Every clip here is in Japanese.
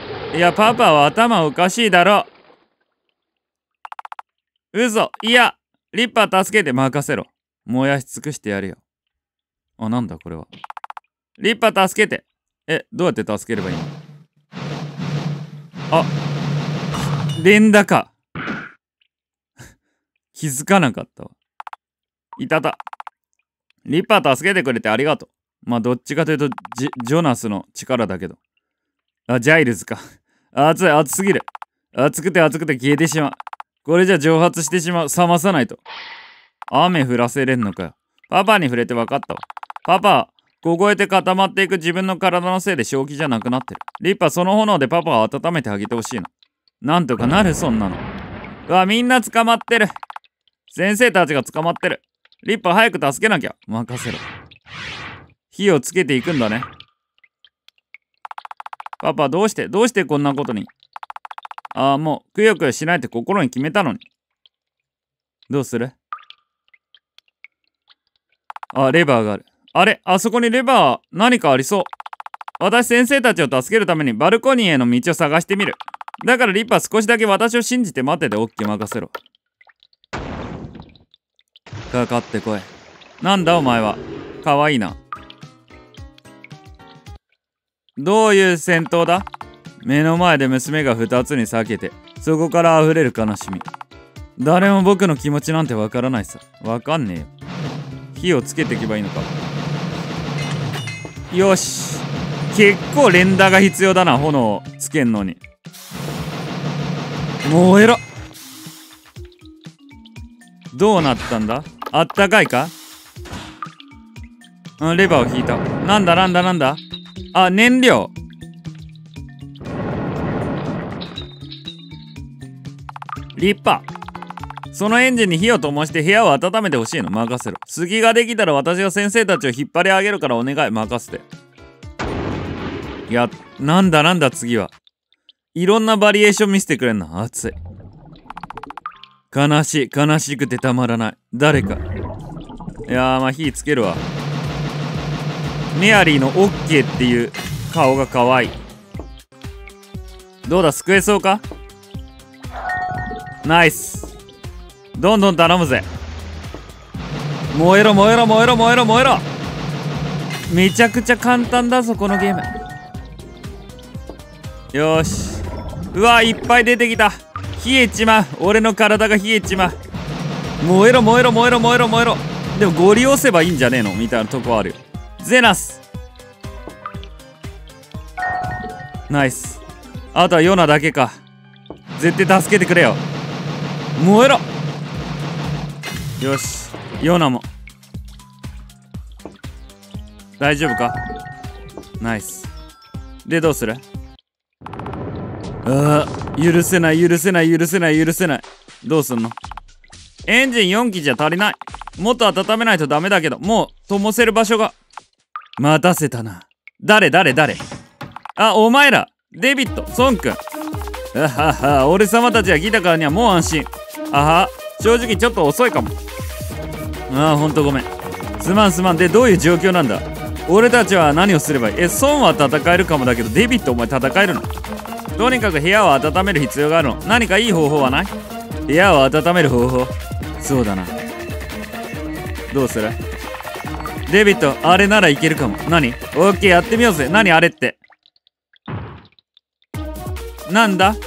いや、パパは頭おかしいだろ。嘘。いや、リッパー助けて任せろ。燃やし尽くしてやるよ。あ、なんだこれは。リッパー助けて。どうやって助ければいいの？あ、連打か。気づかなかったわ。いたた。リッパー助けてくれてありがとう。まあ、どっちかというとジョナスの力だけど。あ、ジャイルズか。熱い、熱すぎる。熱くて消えてしまう。これじゃ蒸発してしまう。冷まさないと。雨降らせれんのかよ。パパに触れて分かったわ。パパ、凍えて固まっていく自分の体のせいで正気じゃなくなってる。リッパー、その炎でパパを温めてあげてほしいの。なんとかなる、そんなの。うわ、みんな捕まってる。先生たちが捕まってる。リッパー、早く助けなきゃ。任せろ。火をつけていくんだね。パパ、どうしてこんなことに。ああ、もうくよくよしないって心に決めたのに。どうする？あ、レバーがある。あれ、あそこにレバー何かありそう。私、先生たちを助けるためにバルコニーへの道を探してみる。だからリッパー、少しだけ私を信じて待ってて。オッケー、任せろ。かかってこい。なんだお前は。かわいいな。どういう戦闘だ？目の前で娘が2つに裂けて、そこから溢れる悲しみ。誰も僕の気持ちなんてわからないさ。わかんねえよ。火をつけていけばいいのか。よし。結構連打が必要だな、炎をつけんのに。燃えろ。どうなったんだ？あったかいか？レバーを引いた。なんだ。あ、燃料。リッパー、そのエンジンに火を灯して部屋を温めてほしいの。任せろ。杉ができたら私が先生たちを引っ張り上げるからお願い。任せて。いや、なんだ次は。いろんなバリエーション見せてくれんの。熱い。悲しくてたまらない。誰か。いやー、まあ火つけるわ。メアリーのオッケーっていう顔が可愛い。どうだ、救えそうか？ナイス。どんどん頼むぜ。燃えろ。めちゃくちゃ簡単だぞこのゲーム。よーし。うわ、いっぱい出てきた。冷えちまう。俺の体が冷えちまう。燃えろ。でもゴリ押せばいいんじゃねえのみたいなとこあるよ。ゼナス。ナイス。あとはヨナだけか。絶対助けてくれよ。燃えろ。よし、ヨナも大丈夫か？ナイス。で、どうする？許せない。どうすんの？エンジン4機じゃ足りない。もっと温めないとダメだけど、もう灯せる場所が。待たせたな。誰？あ、お前ら。デビッド、ソンくん。俺様たちが来たからにはもう安心。正直ちょっと遅いかも。ほんとごめん。すまん。で、どういう状況なんだ？俺たちは何をすればいい？ソンは戦えるかもだけど、デビッドお前戦えるの？とにかく部屋を温める必要があるの。何かいい方法はない？部屋を温める方法。そうだな。どうする？デビッド、あれならいけるかも。何？オッケー、やってみようぜ。何あれって。なんだ？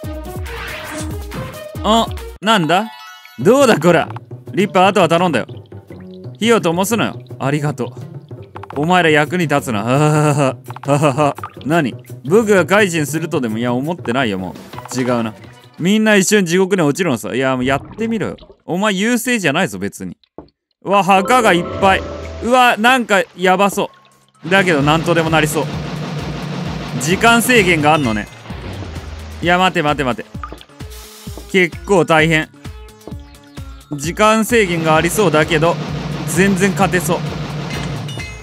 なんだ？どうだこら。リッパー、あとは頼んだよ。火を灯すのよ。ありがとう。お前ら役に立つな。何？僕が改心するとでも？いや、思ってないよ、もう。違うな。みんな一緒に地獄に落ちるのさ。いや、もうやってみろよ。お前優勢じゃないぞ、別に。うわ、墓がいっぱい。うわ、なんかやばそう。だけど、なんとでもなりそう。時間制限があんのね。いや、待て。結構大変。時間制限がありそうだけど、全然勝てそう。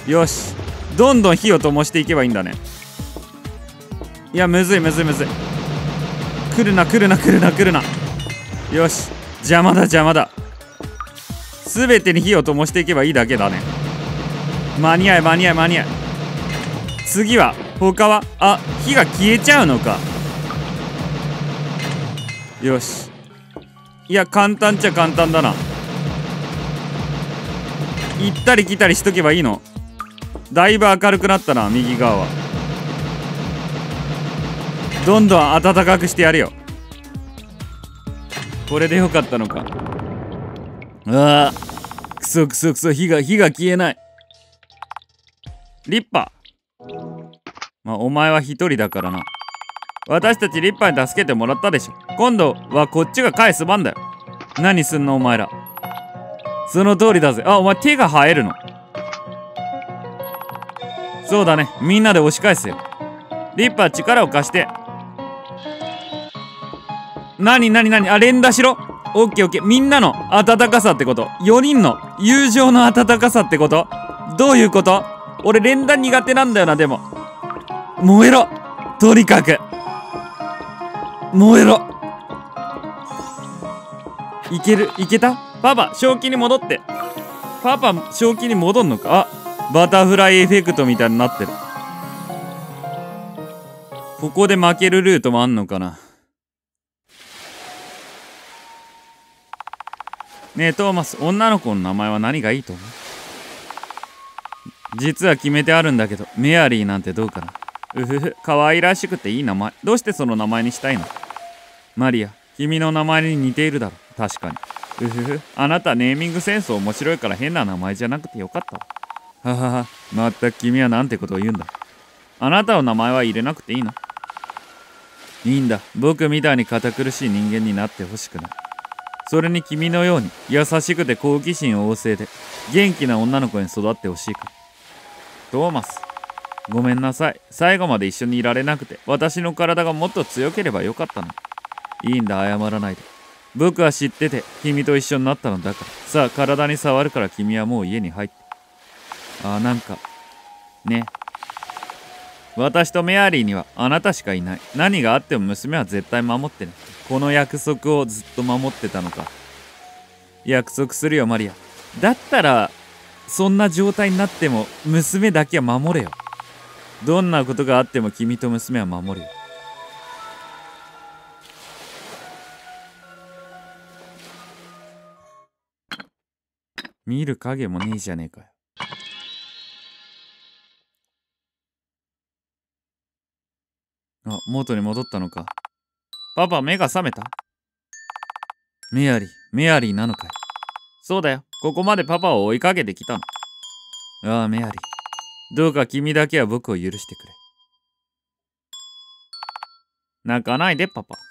よし。どんどん火を灯していけばいいんだね。いや、むずい。来るな。よし。邪魔だ。すべてに火を灯していけばいいだけだね。間に合い。次は他は？火が消えちゃうのか。 よし。いや、簡単っちゃ簡単だな。行ったり来たりしとけばいいの。だいぶ明るくなったな、右側は。どんどん暖かくしてやるよ。これでよかったのか。ああ、くそくそくそ、火が消えない。リッパー。まあ、お前は一人だからな。私たちリッパーに助けてもらったでしょ。今度はこっちが返す番だよ。何すんのお前ら。その通りだぜ。あ、お前手が生えるの。そうだね。みんなで押し返すよ。リッパー力を貸して。何あ、連打しろ。オッケーオッケー。みんなの温かさってこと。4人の友情の温かさってこと。どういうこと？俺連打苦手なんだよな。でも燃えろ。とにかく燃えろ。いけた？パパ正気に戻って。パパ正気に戻んのか。あ、バタフライエフェクトみたいになってる。ここで負けるルートもあんのかな。ねえトーマス、女の子の名前は何がいいと思う？実は決めてあるんだけど、メアリーなんてどうかな。うふふ、可愛らしくていい名前。どうしてその名前にしたいの？マリア、君の名前に似ているだろ。確かに。うふふ、あなたネーミングセンス面白いから変な名前じゃなくてよかったわ。ははは、まったく君はなんてことを言うんだ。あなたの名前は入れなくていいの？いいんだ。僕みたいに堅苦しい人間になってほしくない。それに君のように優しくて好奇心旺盛で元気な女の子に育ってほしいから。トーマス、ごめんなさい。最後まで一緒にいられなくて、私の体がもっと強ければよかったの。いいんだ、謝らないで。僕は知ってて君と一緒になったのだから。さあ、体に触るから君はもう家に入って。ああ、なんかね、私とメアリーにはあなたしかいない。何があっても娘は絶対守ってね。この約束をずっと守ってたのか。約束するよマリア。だったらそんな状態になっても娘だけは守れよ。どんなことがあっても君と娘は守るよ。見る影もねえじゃねえかよ。あ、元に戻ったのか。パパ、目が覚めた？メアリーなのかい？そうだよ。ここまでパパを追いかけてきたの。ああ、メアリー。どうか君だけは僕を許してくれ。泣かないで、パパ。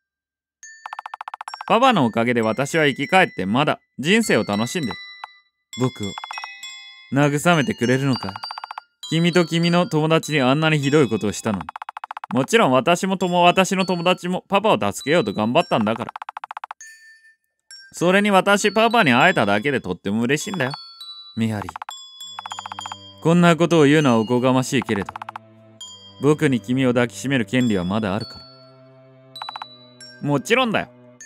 パパのおかげで私は生き返ってまだ人生を楽しんでる。僕を慰めてくれるのかい？君と君の友達にあんなにひどいことをしたのに。もちろん私の友達もパパを助けようと頑張ったんだから。それに私パパに会えただけでとっても嬉しいんだよ。メアリー。こんなことを言うのはおこがましいけれど、僕に君を抱きしめる権利はまだあるから。もちろんだよ。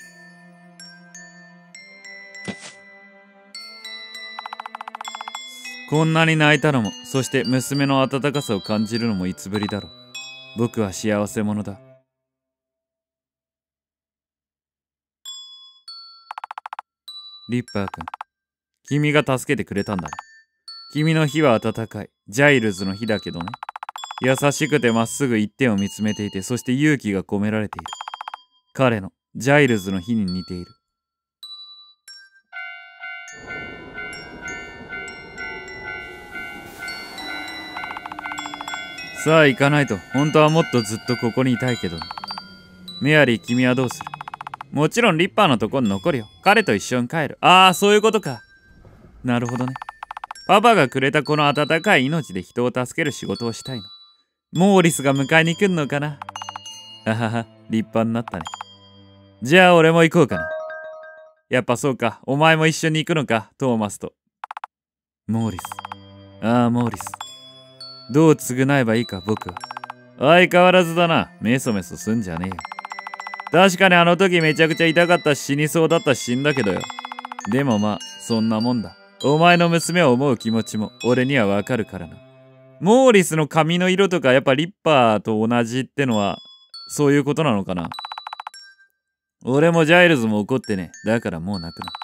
こんなに泣いたのも、そして娘の温かさを感じるのもいつぶりだろう。僕は幸せ者だ。リッパー君、君が助けてくれたんだろ。君の火は温かい。ジャイルズの火だけどね。優しくてまっすぐ一点を見つめていて、そして勇気が込められている。彼のジャイルズの火に似ている。さあ行かないと。本当はもっとずっとここにいたいけどね。メアリー、君はどうする？もちろんリッパーのとこに残るよ。彼と一緒に帰る。ああ、そういうことか。なるほどね。パパがくれたこの温かい命で人を助ける仕事をしたいの。モーリスが迎えに来るのかな。ははは、立派になったね。じゃあ俺も行こうかな。やっぱそうか。お前も一緒に行くのか、トーマスと。モーリス。ああ、モーリス。どう償えばいいか、僕は。相変わらずだな。メソメソすんじゃねえよ。確かにあの時めちゃくちゃ痛かったし死にそうだったし死んだけどよ。でもまあ、そんなもんだ。お前の娘を思う気持ちも俺にはわかるからな。モーリスの髪の色とかやっぱリッパーと同じってのはそういうことなのかな。 俺もジャイルズも怒ってね。だからもう泣くな。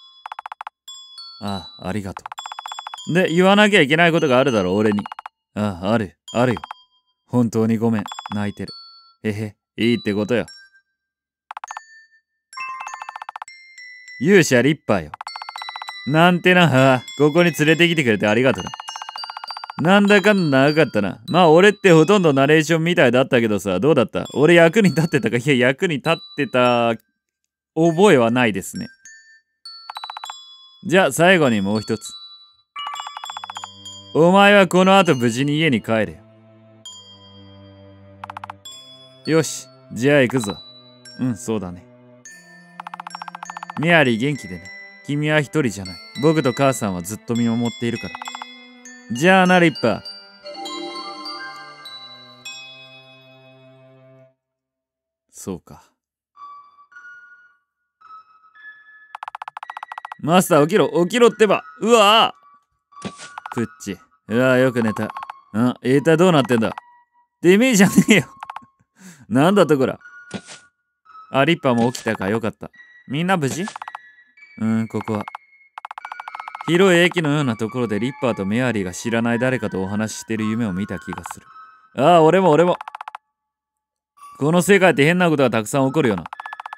ああ、ありがとう。で、言わなきゃいけないことがあるだろ、俺に。ああ、あるよ。本当にごめん。泣いてる。へへ、いいってことよ。勇者リッパーよ。なんてな、ここに連れてきてくれてありがとうな。なんだかんだ長かったな。まあ俺ってほとんどナレーションみたいだったけどさ、どうだった？俺役に立ってたか？いや、役に立ってた覚えはないですね。じゃあ最後にもう一つ。お前はこの後無事に家に帰れよ。よし、じゃあ行くぞ。うん、そうだね。メアリー元気でね。君は一人じゃない。僕と母さんはずっと見守っているから。じゃあな、リッパー。そうか。マスター起きろってば。うわぁプッチ。うわぁよく寝た。エータどうなってんだ？てめえじゃねえよ。なんだとこら。あ、リッパーも起きたか。よかった。みんな無事？ここは。広い駅のようなところでリッパーとメアリーが知らない誰かとお話ししている夢を見た気がする。ああ、俺も。この世界って変なことがたくさん起こるよな。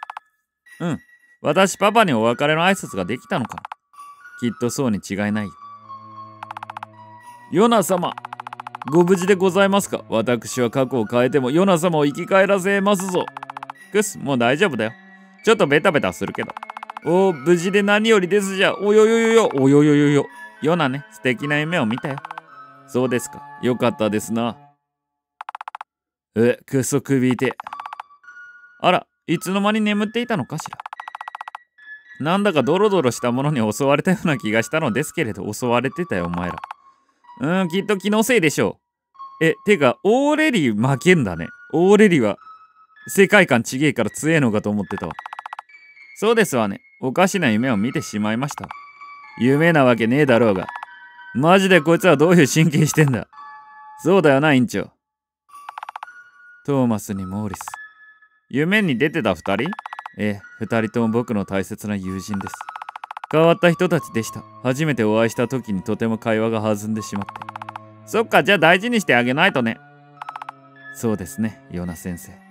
私パパにお別れの挨拶ができたのかな。きっとそうに違いないよ。ヨナ様、ご無事でございますか？私は過去を変えてもヨナ様を生き返らせますぞ。もう大丈夫だよ。ちょっとベタベタするけど。無事で何よりですじゃ。およ。ヨナね、素敵な夢を見たよ。そうですか。よかったですな。くそ首痛。あら、いつの間に眠っていたのかしら。なんだかドロドロしたものに襲われたような気がしたのですけれど、襲われてたよ、お前ら。きっと気のせいでしょう。てか、オーレリ負けんだね。オーレリは、世界観ちげえから強えのかと思ってたわ。そうですわね。おかしな夢を見てしまいました。夢なわけねえだろうが。マジでこいつはどういう神経してんだ。そうだよな、院長。トーマスにモーリス。夢に出てた二人？二人とも僕の大切な友人です。変わった人たちでした。初めてお会いした時にとても会話が弾んでしまって。そっか、じゃあ大事にしてあげないとね。そうですね、ヨナ先生。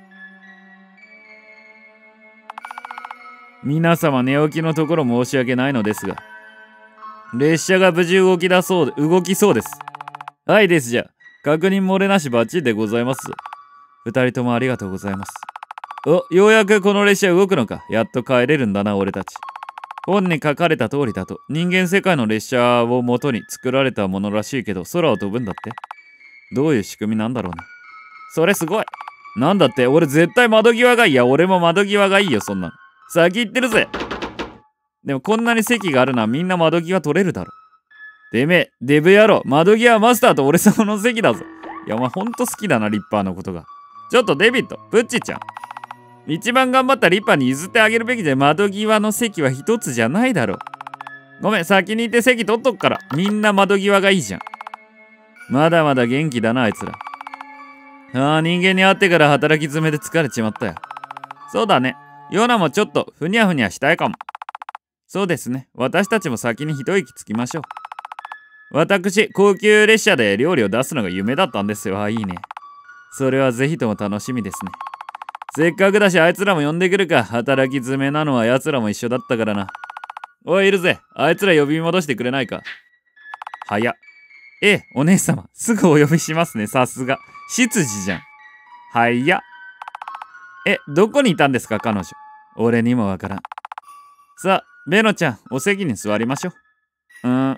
皆様寝起きのところ申し訳ないのですが、列車が無事動きそうです。はいですじゃ。確認漏れなしバッチリでございます。二人ともありがとうございます。ようやくこの列車動くのか。やっと帰れるんだな、俺たち。本に書かれた通りだと、人間世界の列車を元に作られたものらしいけど、空を飛ぶんだって。どういう仕組みなんだろうね。それすごい。なんだって、俺絶対窓際がいい。いや、俺も窓際がいいよ、そんなの。先行ってるぜ。でもこんなに席があるのはみんな窓際取れるだろ。てめえ、デブ野郎、窓際マスターと俺様の席だぞ。いや、お前ほんと好きだな、リッパーのことが。ちょっとデビッド、プッチちゃん。一番頑張ったリッパーに譲ってあげるべきで、窓際の席は一つじゃないだろ。ごめん、先に行って席取っとくから。みんな窓際がいいじゃん。まだまだ元気だな、あいつら。人間に会ってから働き詰めで疲れちまったよ。そうだね。ヨナもちょっとふにゃふにゃしたいかも。そうですね。私たちも先に一息つきましょう。私、高級列車で料理を出すのが夢だったんですよ。いいね。それはぜひとも楽しみですね。せっかくだしあいつらも呼んでくるか。働き詰めなのは奴らも一緒だったからな。おい、いるぜ。あいつら呼び戻してくれないか。早っ。お姉様。すぐお呼びしますね。さすが。執事じゃん。早っ。どこにいたんですか、彼女。俺にもわからん。さあ、ベノちゃん、お席に座りましょう。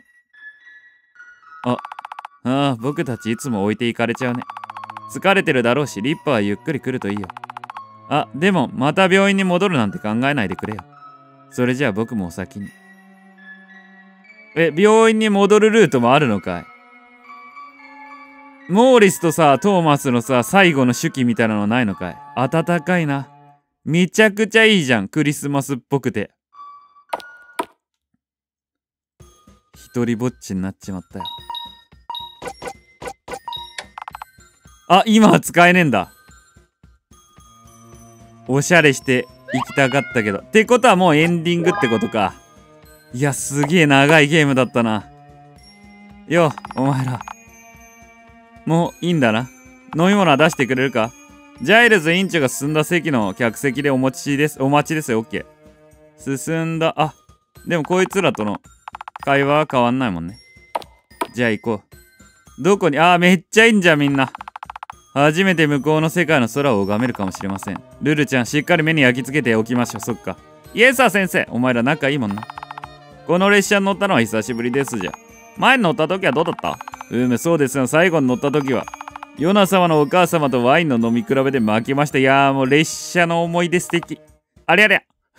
僕たちいつも置いていかれちゃうね。疲れてるだろうし、リッパーはゆっくり来るといいよ。でも、また病院に戻るなんて考えないでくれよ。それじゃあ僕もお先に。病院に戻るルートもあるのかい？モーリスとさ、トーマスのさ、最後の手記みたいなのないのかい？暖かいな。めちゃくちゃいいじゃん、クリスマスっぽくて。一人ぼっちになっちまったよ。今は使えねえんだ。おしゃれして行きたかったけど。ってことはもうエンディングってことか。いや、すげえ長いゲームだったな。よ、お前ら。もういいんだな。飲み物は出してくれるか？ジャイルズ委員長が進んだ席の客席でお待ちですよ。オッケー。進んだ。あ、でもこいつらとの会話は変わんないもんね。じゃあ行こう。どこに、めっちゃいいんじゃんみんな。初めて向こうの世界の空を拝めるかもしれません。ルルちゃん、しっかり目に焼き付けておきましょう。そっか。イエスさ先生、お前ら仲いいもんな。この列車に乗ったのは久しぶりですじゃ。前に乗った時はどうだった？そうですよ。最後に乗った時はヨナ様のお母様とワインの飲み比べで負けました。いやーもう列車の思い出素敵。ありゃりゃ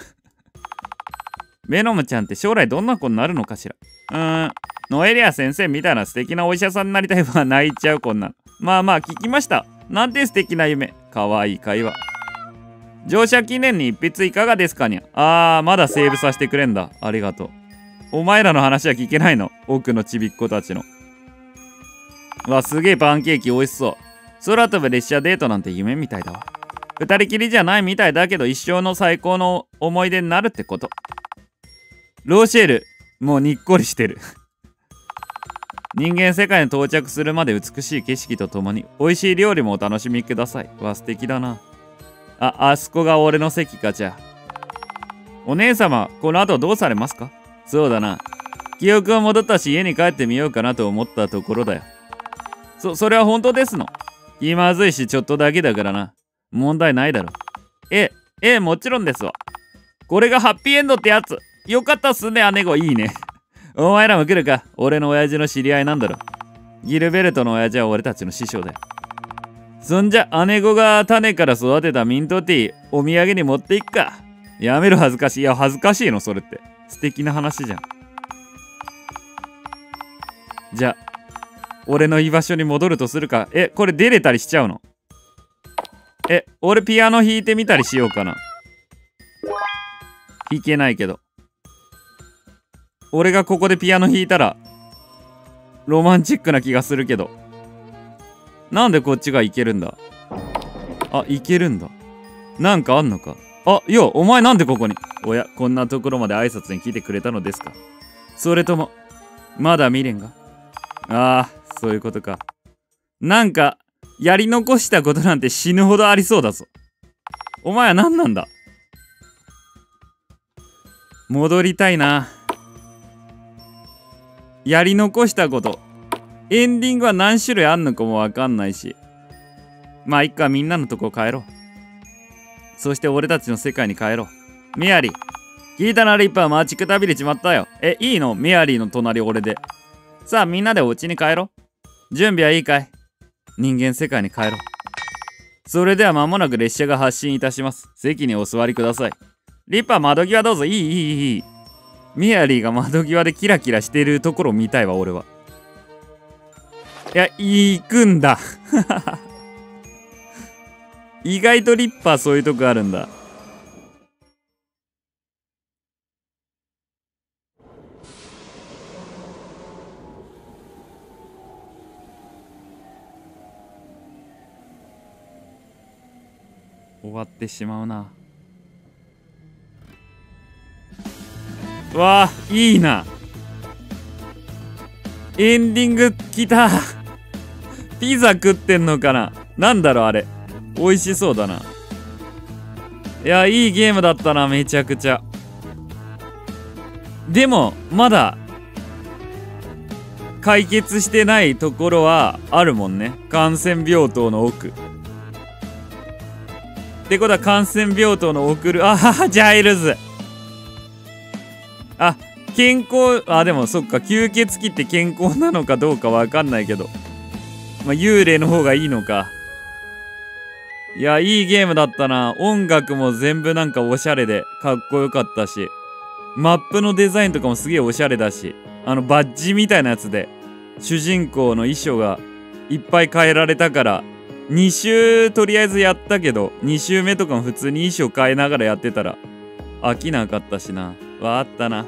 ベノムちゃんって将来どんな子になるのかしら。ノエリア先生みたいな素敵なお医者さんになりたいわ。泣いちゃうこんなの。まあまあ聞きました。なんて素敵な夢。かわいい会話。乗車記念に一筆いかがですかにゃ。まだセーブさせてくれんだ。ありがとう。お前らの話は聞けないの？奥のちびっ子たちの。すげえパンケーキ美味しそう。空飛ぶ列車デートなんて夢みたいだわ。二人きりじゃないみたいだけど一生の最高の思い出になるってこと。ローシェール、もうにっこりしてる。人間世界に到着するまで美しい景色とともに美味しい料理もお楽しみください。素敵だな。あそこが俺の席か。じゃあお姉様、この後どうされますか？そうだな。記憶は戻ったし家に帰ってみようかなと思ったところだよ。それは本当ですの？気まずいしちょっとだけだからな。問題ないだろ。もちろんですわ。これがハッピーエンドってやつ。よかったっすね、姉子。いいね。お前らも来るか？俺の親父の知り合いなんだろ。ギルベルトの親父は俺たちの師匠だよ。そんじゃ姉子が種から育てたミントティーお土産に持っていくか。やめろ、恥ずかしい。いや恥ずかしいのそれって。素敵な話じゃん。じゃあ俺の居場所に戻るとするか。これ出れたりしちゃうの？俺ピアノ弾いてみたりしようかな。弾けないけど。俺がここでピアノ弾いたらロマンチックな気がするけど。なんでこっちがいけるんだ？いけるんだ。なんかあんのか？お前なんでここに？おや、こんなところまで挨拶に来てくれたのですか？それともまだ未練が？そういうことか。なんかやり残したことなんて死ぬほどありそうだぞ。お前は何なんだ？戻りたいな。やり残したこと。エンディングは何種類あんのかもわかんないし。まあいっか、みんなのとこ帰ろう。そして俺たちの世界に帰ろう。メアリー。聞いたな、リッパー待ちくたびれちまったよ。いいの？メアリーの隣俺で。さあみんなでお家に帰ろう。準備はいいかい？人間世界に帰ろう。それでは間もなく列車が発進いたします。席にお座りください。リッパー窓際どうぞ。いい。メアリーが窓際でキラキラしてるところ見たいわ俺は。いや、行くんだ。意外とリッパーそういうとこあるんだ。終わってしまうな。わあ、いいな。エンディング来た。ピザ食ってんのかな？なんだろうあれ。美味しそうだな。いや、いいゲームだったな、めちゃくちゃ。でもまだ解決してないところはあるもんね。感染病棟の奥ってことは、感染病棟の奥ジャイルズ。健康。でもそっか、吸血鬼って健康なのかどうかわかんないけど、幽霊の方がいいのか。いや、いいゲームだったな。音楽も全部なんかおしゃれでかっこよかったし、マップのデザインとかもすげえおしゃれだし、バッジみたいなやつで主人公の衣装がいっぱい変えられたから、2周とりあえずやったけど、2周目とかも普通に衣装変えながらやってたら飽きなかったしな。あったな。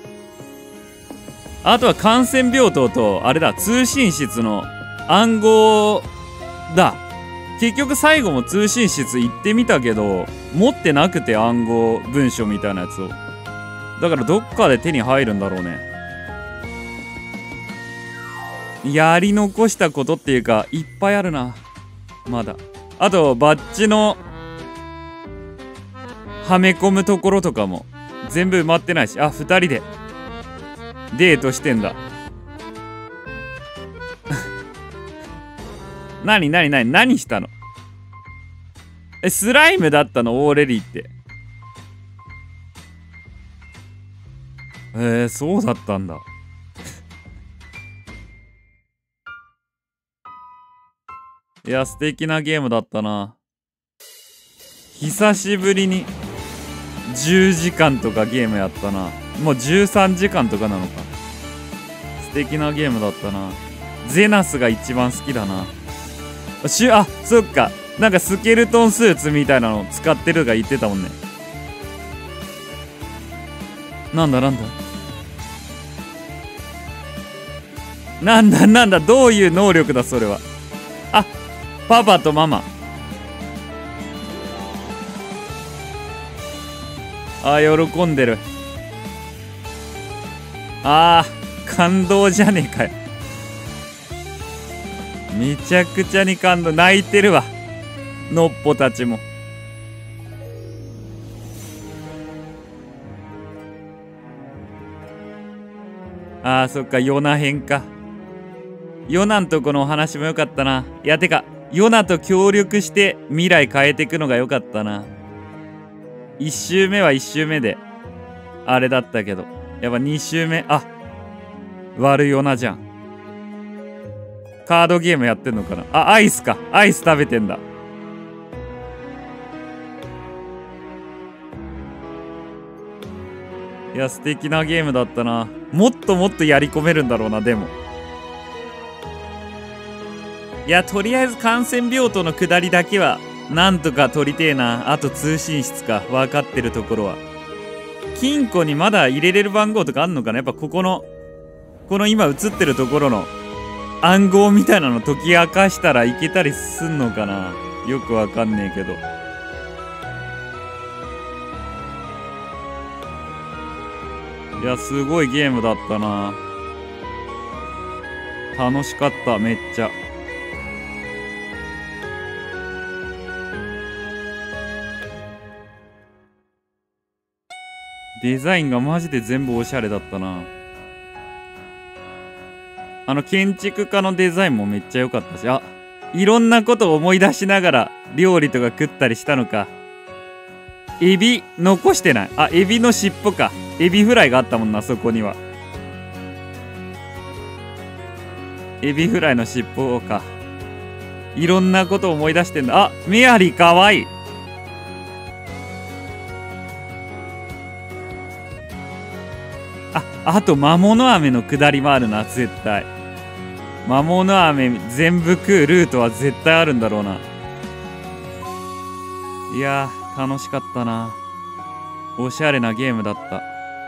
あとは感染病棟とあれだ、通信室の暗号だ。 結局最後も通信室行ってみたけど、持ってなくて暗号文書みたいなやつを。だからどっかで手に入るんだろうね。やり残したことっていうか、いっぱいあるな。まだ。あと、バッジの、はめ込むところとかも、全部埋まってないし。あ、2人で、デートしてんだ。何したの？スライムだったの？オーレリーって。そうだったんだ。いや、素敵なゲームだったな。久しぶりに10時間とかゲームやったな。もう13時間とかなのか。素敵なゲームだったな。ゼナスが一番好きだな。あ、そっか。なんかスケルトンスーツみたいなの使ってるとか言ってたもんね。なんだどういう能力だそれは。あ、パパとママ。あ、喜んでる。あー、感動じゃねえかよ。めちゃくちゃに感動。泣いてるわ、のっぽたちも。あー、そっか、ヨナ編か。ヨナんとこのお話もよかったな。いや、てかヨナと協力して未来変えていくのがよかったな。1周目は1周目であれだったけど、やっぱ2周目、あ、悪ヨナじゃん。カードゲームやってんのかな。あ、アイスか。アイス食べてんだ。いや、素敵なゲームだったな。もっともっとやり込めるんだろうな。でもいや、とりあえず感染病棟の下りだけはなんとか取りてえな。あと通信室か、分かってるところは。金庫にまだ入れれる番号とかあんのかな。やっぱこの今映ってるところの暗号みたいなの解き明かしたらいけたりすんのかな。よくわかんねえけど。いや、すごいゲームだったな。楽しかった、めっちゃ。デザインがマジで全部おしゃれだったな。建築家のデザインもめっちゃ良かったし、あ、いろんなことを思い出しながら料理とか食ったりしたのか。エビ残してない。あ、エビの尻尾か。エビフライがあったもんな、そこには。エビフライの尻尾か。いろんなことを思い出してんだ。あ、メアリーかわいい。あと魔物飴の下りもあるな、絶対。魔物飴全部食うルートは絶対あるんだろうな。いやー、楽しかったな。おしゃれなゲームだった。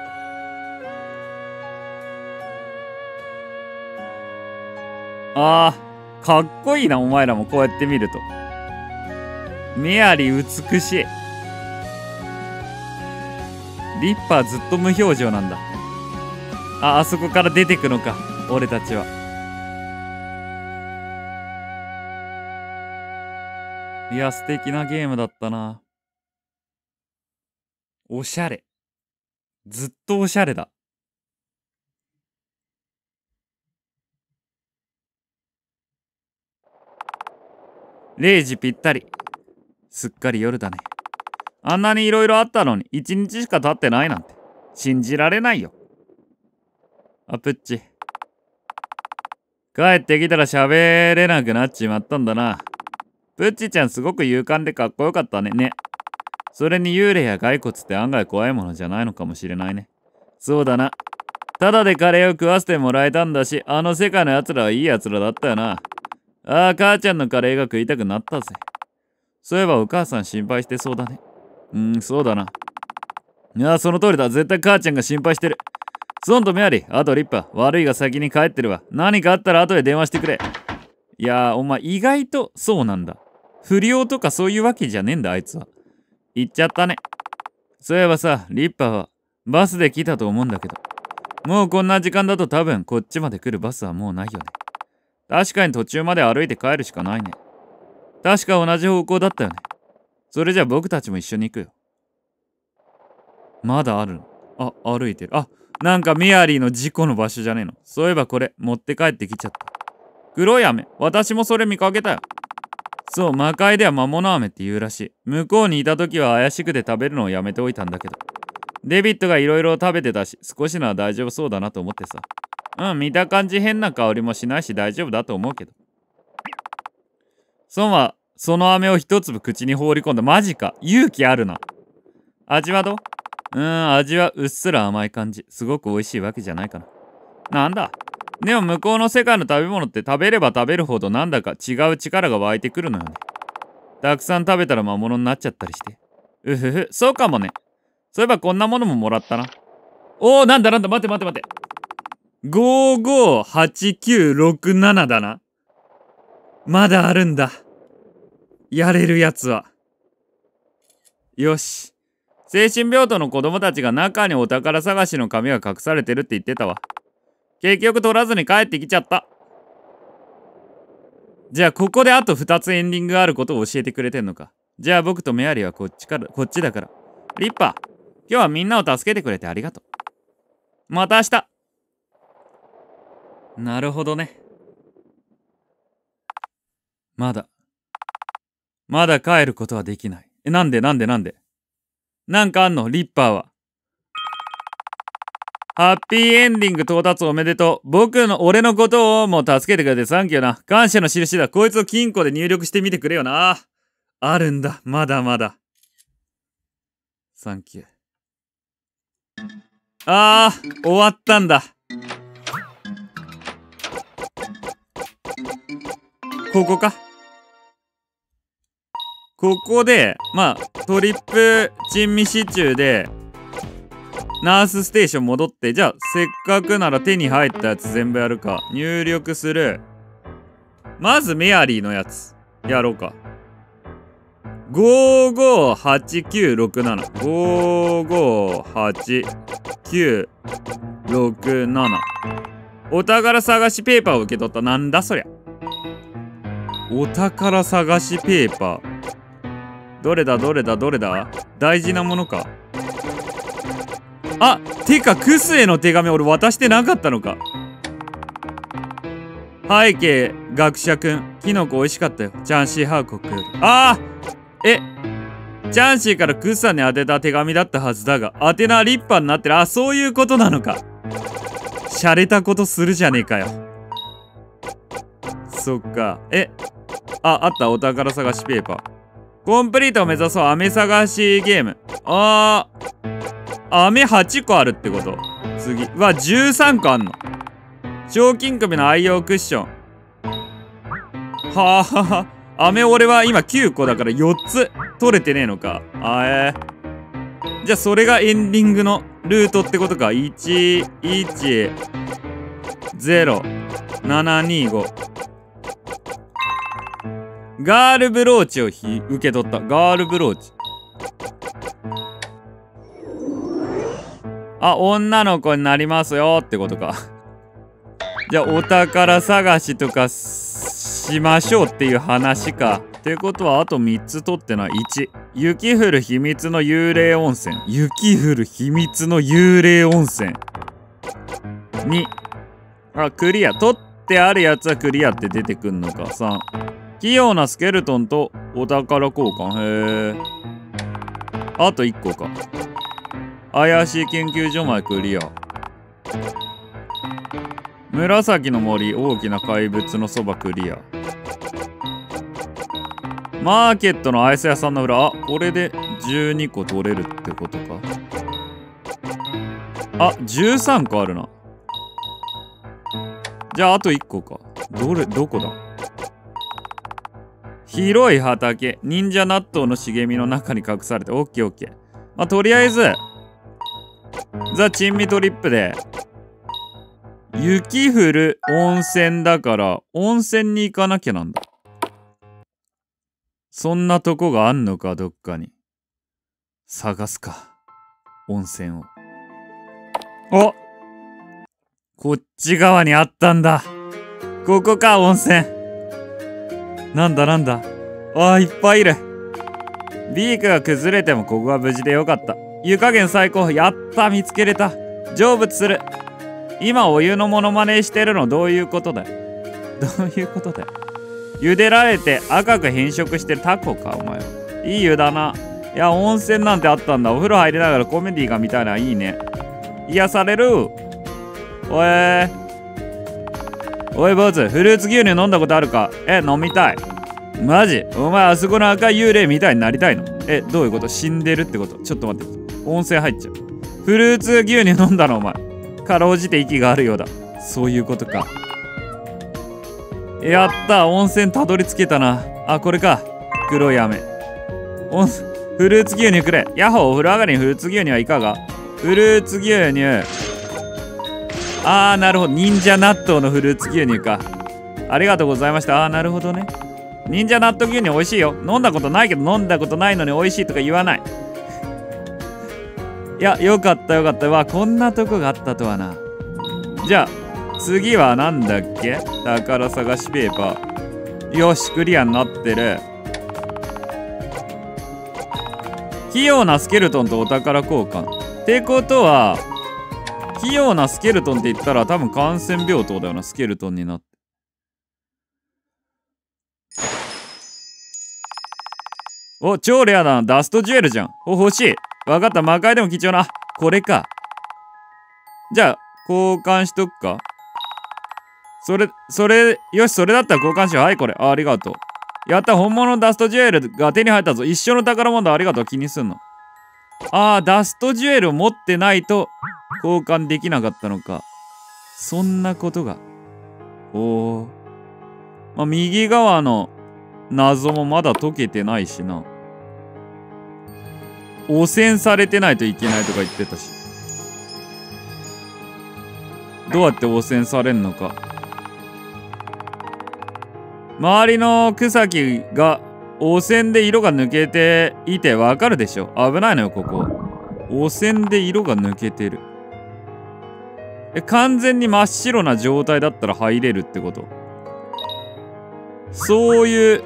あー、かっこいいな、お前らもこうやって見ると。メアリー美しい。リッパーずっと無表情なんだ。あそこから出てくのか、俺たちは。いや、素敵なゲームだったな。おしゃれ。ずっとおしゃれだ。0時ぴったり。すっかり夜だね。あんなにいろいろあったのに1日しか経ってないなんて信じられないよ。あ、プッチ。帰ってきたら喋れなくなっちまったんだな。プッチちゃんすごく勇敢でかっこよかったね。それに幽霊や骸骨って案外怖いものじゃないのかもしれないね。そうだな。ただでカレーを食わせてもらえたんだし、あの世界のやつらはいいやつらだったよな。ああ、母ちゃんのカレーが食いたくなったぜ。そういえばお母さん心配してそうだね。そうだな。いや、その通りだ。絶対母ちゃんが心配してる。ソンとメアリー、あとリッパー、悪いが先に帰ってるわ。何かあったら後で電話してくれ。いやー、お前意外とそうなんだ。 不良とかそういうわけじゃねえんだ、あいつは。行っちゃったね。そういえばさ、リッパーはバスで来たと思うんだけど。もうこんな時間だと多分こっちまで来るバスはもうないよね。確かに途中まで歩いて帰るしかないね。確か同じ方向だったよね。それじゃ僕たちも一緒に行くよ。まだあるの？あ、歩いてる。あ、なんかメアリーの事故の場所じゃねえの。そういえばこれ持って帰ってきちゃった。黒い飴。私もそれ見かけたよ。そう、魔界では魔物飴って言うらしい。向こうにいた時は怪しくて食べるのをやめておいたんだけど。デビッドがいろいろ食べてたし、少しのは大丈夫そうだなと思ってさ。うん、見た感じ変な香りもしないし大丈夫だと思うけど。ソンはその飴を一粒口に放り込んだ。マジか。勇気あるな。味はどう？味はうっすら甘い感じ。すごく美味しいわけじゃないかな。なんだ。でも向こうの世界の食べ物って食べれば食べるほどなんだか違う力が湧いてくるのよね。たくさん食べたら魔物になっちゃったりして。うふふ、そうかもね。そういえばこんなものももらったな。おー、なんだ、待て。558967だな。まだあるんだ。やれるやつは。よし。精神病棟の子供たちが中にお宝探しの紙が隠されてるって言ってたわ。結局取らずに帰ってきちゃった。じゃあここであと2つエンディングがあることを教えてくれてんのか。じゃあ僕とメアリーはこっちだから。リッパー、今日はみんなを助けてくれてありがとう。また明日。なるほどね。まだ帰ることはできない。なんでなんかあんの？リッパーは。ハッピーエンディング到達おめでとう。俺のことをも助けてくれてサンキューな。感謝の印だ。こいつを金庫で入力してみてくれよな。あるんだ。まだ。サンキュー。終わったんだ。ここか。ここで、トリップ珍味シチューで、ナースステーション戻って、じゃあ、せっかくなら手に入ったやつ全部やるか。入力する。まず、メアリーのやつ。やろうか。558967。558967。お宝探しペーパーを受け取った。なんだそりゃ。お宝探しペーパー。どれだ大事なものか。てかクスへの手紙俺渡してなかったのか。背景学者くん、キノコ美味しかったよ。チャンシーハーコックより。チャンシーからクスさんに宛てた手紙だったはずだが、宛名リッパーになってる。そういうことなのか。洒落たことするじゃねえかよ。そっか。あった。お宝探しペーパー。コンプリートを目指そう。飴探しゲーム。飴8個あるってこと。次は13個あんの。賞金首の愛用クッション。飴俺は今9個だから4つ取れてねえのか。じゃあそれがエンディングのルートってことか。110725。ガールブローチを受け取った。ガールブローチ。女の子になりますよってことか。じゃあお宝探しとかしましょうっていう話か。ってことはあと3つ取ってない。1、雪降る秘密の幽霊温泉。雪降る秘密の幽霊温泉。2、クリア。取ってあるやつはクリアって出てくんのか。3、器用なスケルトンとお宝交換。あと1個か。怪しい研究所前クリア。紫の森、大きな怪物のそばクリア。マーケットのアイス屋さんの裏。これで12個取れるってことか。13個あるな。じゃああと1個か。どこだ。広い畑。忍者納豆の茂みの中に隠されて。オッケー。とりあえずザ・珍味トリップで雪降る温泉だから温泉に行かなきゃなんだ。 そんなとこがあんのか、どっかに。探すか。温泉を。お、こっち側にあったんだ。ここか、温泉。なんだなんだ。ああ、いっぱいいる。ビークが崩れてもここは無事でよかった。湯加減最高。やった、見つけれた。成仏する。今お湯のモノマネしてるのどういうことだよ。どういうことだよ。茹でられて赤く変色してるタコか、お前は。いい湯だな。いや、温泉なんてあったんだ。お風呂入りながらコメディが見たいな。いいね。癒される。おい坊主、フルーツ牛乳飲んだことあるか？飲みたい。マジ？お前あそこの赤い幽霊みたいになりたいの？どういうこと？死んでるってこと？ちょっと待って。温泉入っちゃう。フルーツ牛乳飲んだのお前。かろうじて息があるようだ。そういうことか。やった、温泉たどり着けたな。あ、これか。黒い飴。フルーツ牛乳くれ。ヤッホー、お風呂上がりにフルーツ牛乳はいかが？フルーツ牛乳。あー、なるほど。忍者納豆のフルーツ牛乳か。ありがとうございました。あー、なるほどね。忍者納豆牛乳美味しいよ。飲んだことないけど、飲んだことないのに美味しいとか言わない。いや、よかったよかった。わ、こんなとこがあったとはな。じゃあ、次はなんだっけ？宝探しペーパー。よし、クリアになってる。器用なスケルトンとお宝交換。ってことは、器用なスケルトンって言ったら多分感染病棟だよな、スケルトンになって。お、超レアだな。ダストジュエルじゃん。お、欲しい。わかった。魔界でも貴重な。これか。じゃあ、交換しとくか。よし、それだったら交換しよう。はい、これ。ありがとう。やった、本物のダストジュエルが手に入ったぞ。一緒の宝物だ。ありがとう。気にすんの。ダストジュエルを持ってないと交換できなかったのか。そんなことが。右側の謎もまだ解けてないしな。汚染されてないといけないとか言ってたし。どうやって汚染されんのか。周りの草木が汚染で色が抜けていてわかるでしょ。危ないのよ、ここ。汚染で色が抜けてる。完全に真っ白な状態だったら入れるってこと？そういう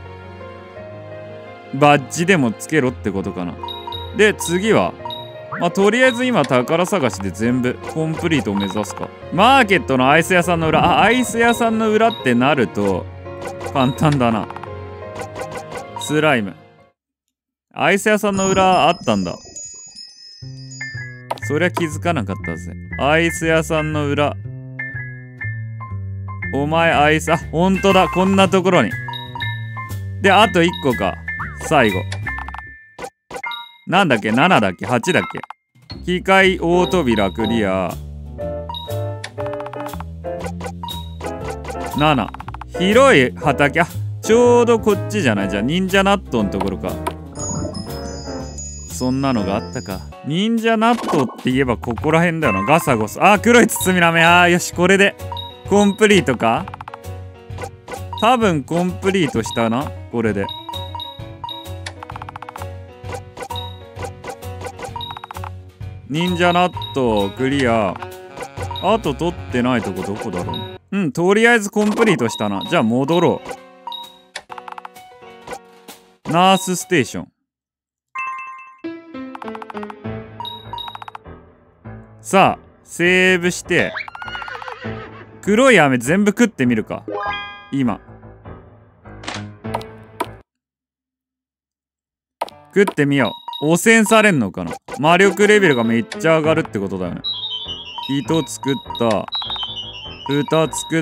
バッジでもつけろってことかな。で、次はとりあえず今宝探しで全部コンプリートを目指すか。マーケットのアイス屋さんの裏。アイス屋さんの裏ってなると簡単だな。スライム。アイス屋さんの裏あったんだ。そりゃ気づかなかったぜ。アイス屋さんの裏。お前アイス、ほんとだ。こんなところに。で、あと1個か。最後。なんだっけ？ 7 だっけ？ 8 だっけ？機械大扉クリア。7。広い畑。ちょうどこっちじゃない？じゃあ忍者納豆のところか。そんなのがあったか。忍者納豆って言えばここら辺だよな。ガサゴサ。黒い包みラメ。よし、これでコンプリートか。多分コンプリートしたな、これで。忍者納豆クリア。あと取ってないとこどこだろう。とりあえずコンプリートしたな。じゃあ戻ろう。ナースステーション。さあ、セーブして、黒い飴全部食ってみるか。今。食ってみよう。汚染されんのかな。魔力レベルがめっちゃ上がるってことだよね。1作った。2作った。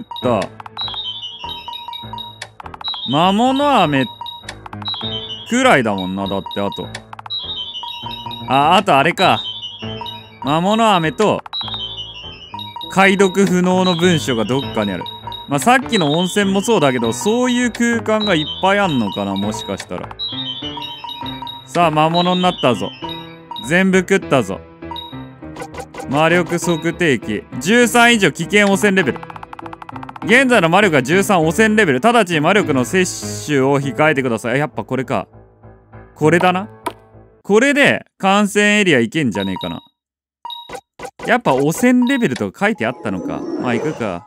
魔物飴くらいだもんな。だってあと。あとあれか。魔物飴と解読不能の文章がどっかにある。さっきの温泉もそうだけど、そういう空間がいっぱいあんのかな、もしかしたら。さあ、魔物になったぞ。全部食ったぞ。魔力測定器。13以上危険汚染レベル。 現在の魔力が13、汚染レベル。直ちに魔力の摂取を控えてください。やっぱこれか。これだな。これで感染エリア行けんじゃねえかな。やっぱ汚染レベルとか書いてあったのか。まあ行くか。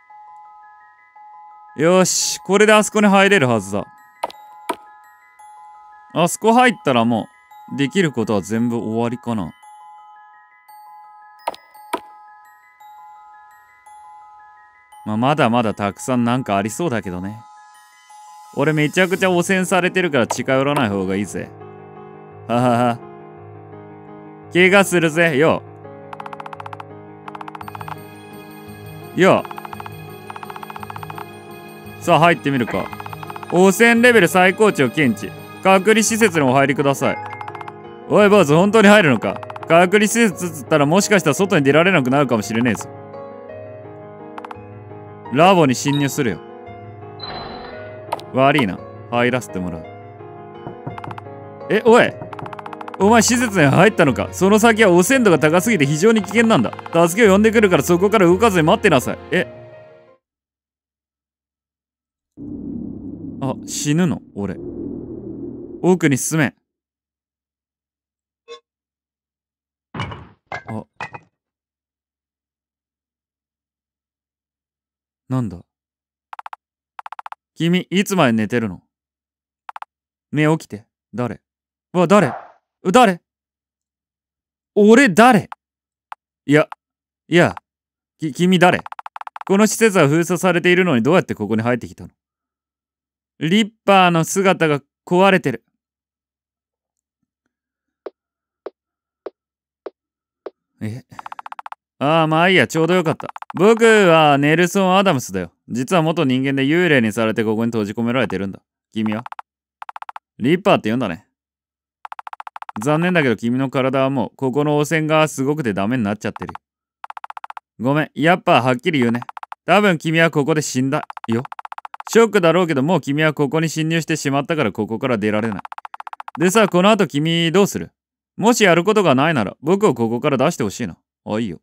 よし。これであそこに入れるはずだ。あそこ入ったらもう、できることは全部終わりかな。まあ、まだまだたくさんなんかありそうだけどね。俺めちゃくちゃ汚染されてるから近寄らない方がいいぜ。ははは。怪我するぜ、よ。よ。さあ入ってみるか。汚染レベル最高値を検知。隔離施設にお入りください。おい坊主、本当に入るのか。隔離施設っつったらもしかしたら外に出られなくなるかもしれねえぞ。ラボに侵入するよ。悪いな。入らせてもらう。おい。お前施設に入ったのか。その先は汚染度が高すぎて非常に危険なんだ。助けを呼んでくるからそこから動かずに待ってなさい。あ、死ぬの俺。奥に進め。あ。なんだ。君、いつまで寝てるの？目起きて。誰？誰？俺誰？いや、君誰？この施設は封鎖されているのにどうやってここに入ってきたの？リッパーの姿が壊れてる。ああ、まあいいや、ちょうどよかった。僕はネルソン・アダムスだよ。実は元人間で幽霊にされてここに閉じ込められてるんだ。君は？リッパーって言うんだね。残念だけど君の体はもう、ここの汚染がすごくてダメになっちゃってる。ごめん、やっぱはっきり言うね。多分君はここで死んだよ。ショックだろうけど、もう君はここに侵入してしまったからここから出られない。でさ、この後君どうする？もしやることがないなら、僕をここから出してほしいな。あ、いいよ。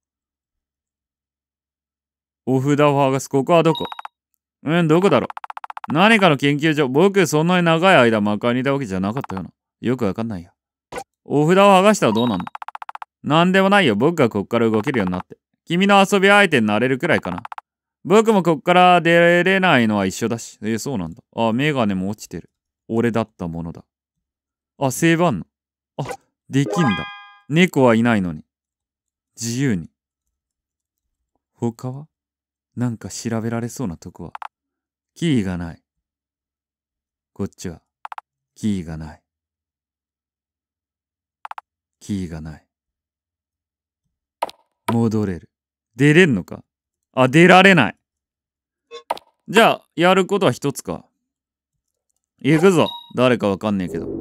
お札を剥がす。ここはどこ？どこだろう。何かの研究所。僕、そんなに長い間魔界にいたわけじゃなかったよな。よくわかんないや。お札を剥がしたらどうなんの？なんでもないよ。僕がこっから動けるようになって。君の遊び相手になれるくらいかな。僕もこっから出れないのは一緒だし。そうなんだ。あ、メガネも落ちてる。俺だったものだ。あ、セーブあんの？あ、できんだ。猫はいないのに。自由に。他は？なんか調べられそうなとこは。キーがない。こっちは。キーがない。キーがない。戻れる。出れんのか？あ、出られない。じゃあ、やることは一つか。行くぞ。誰かわかんねえけど。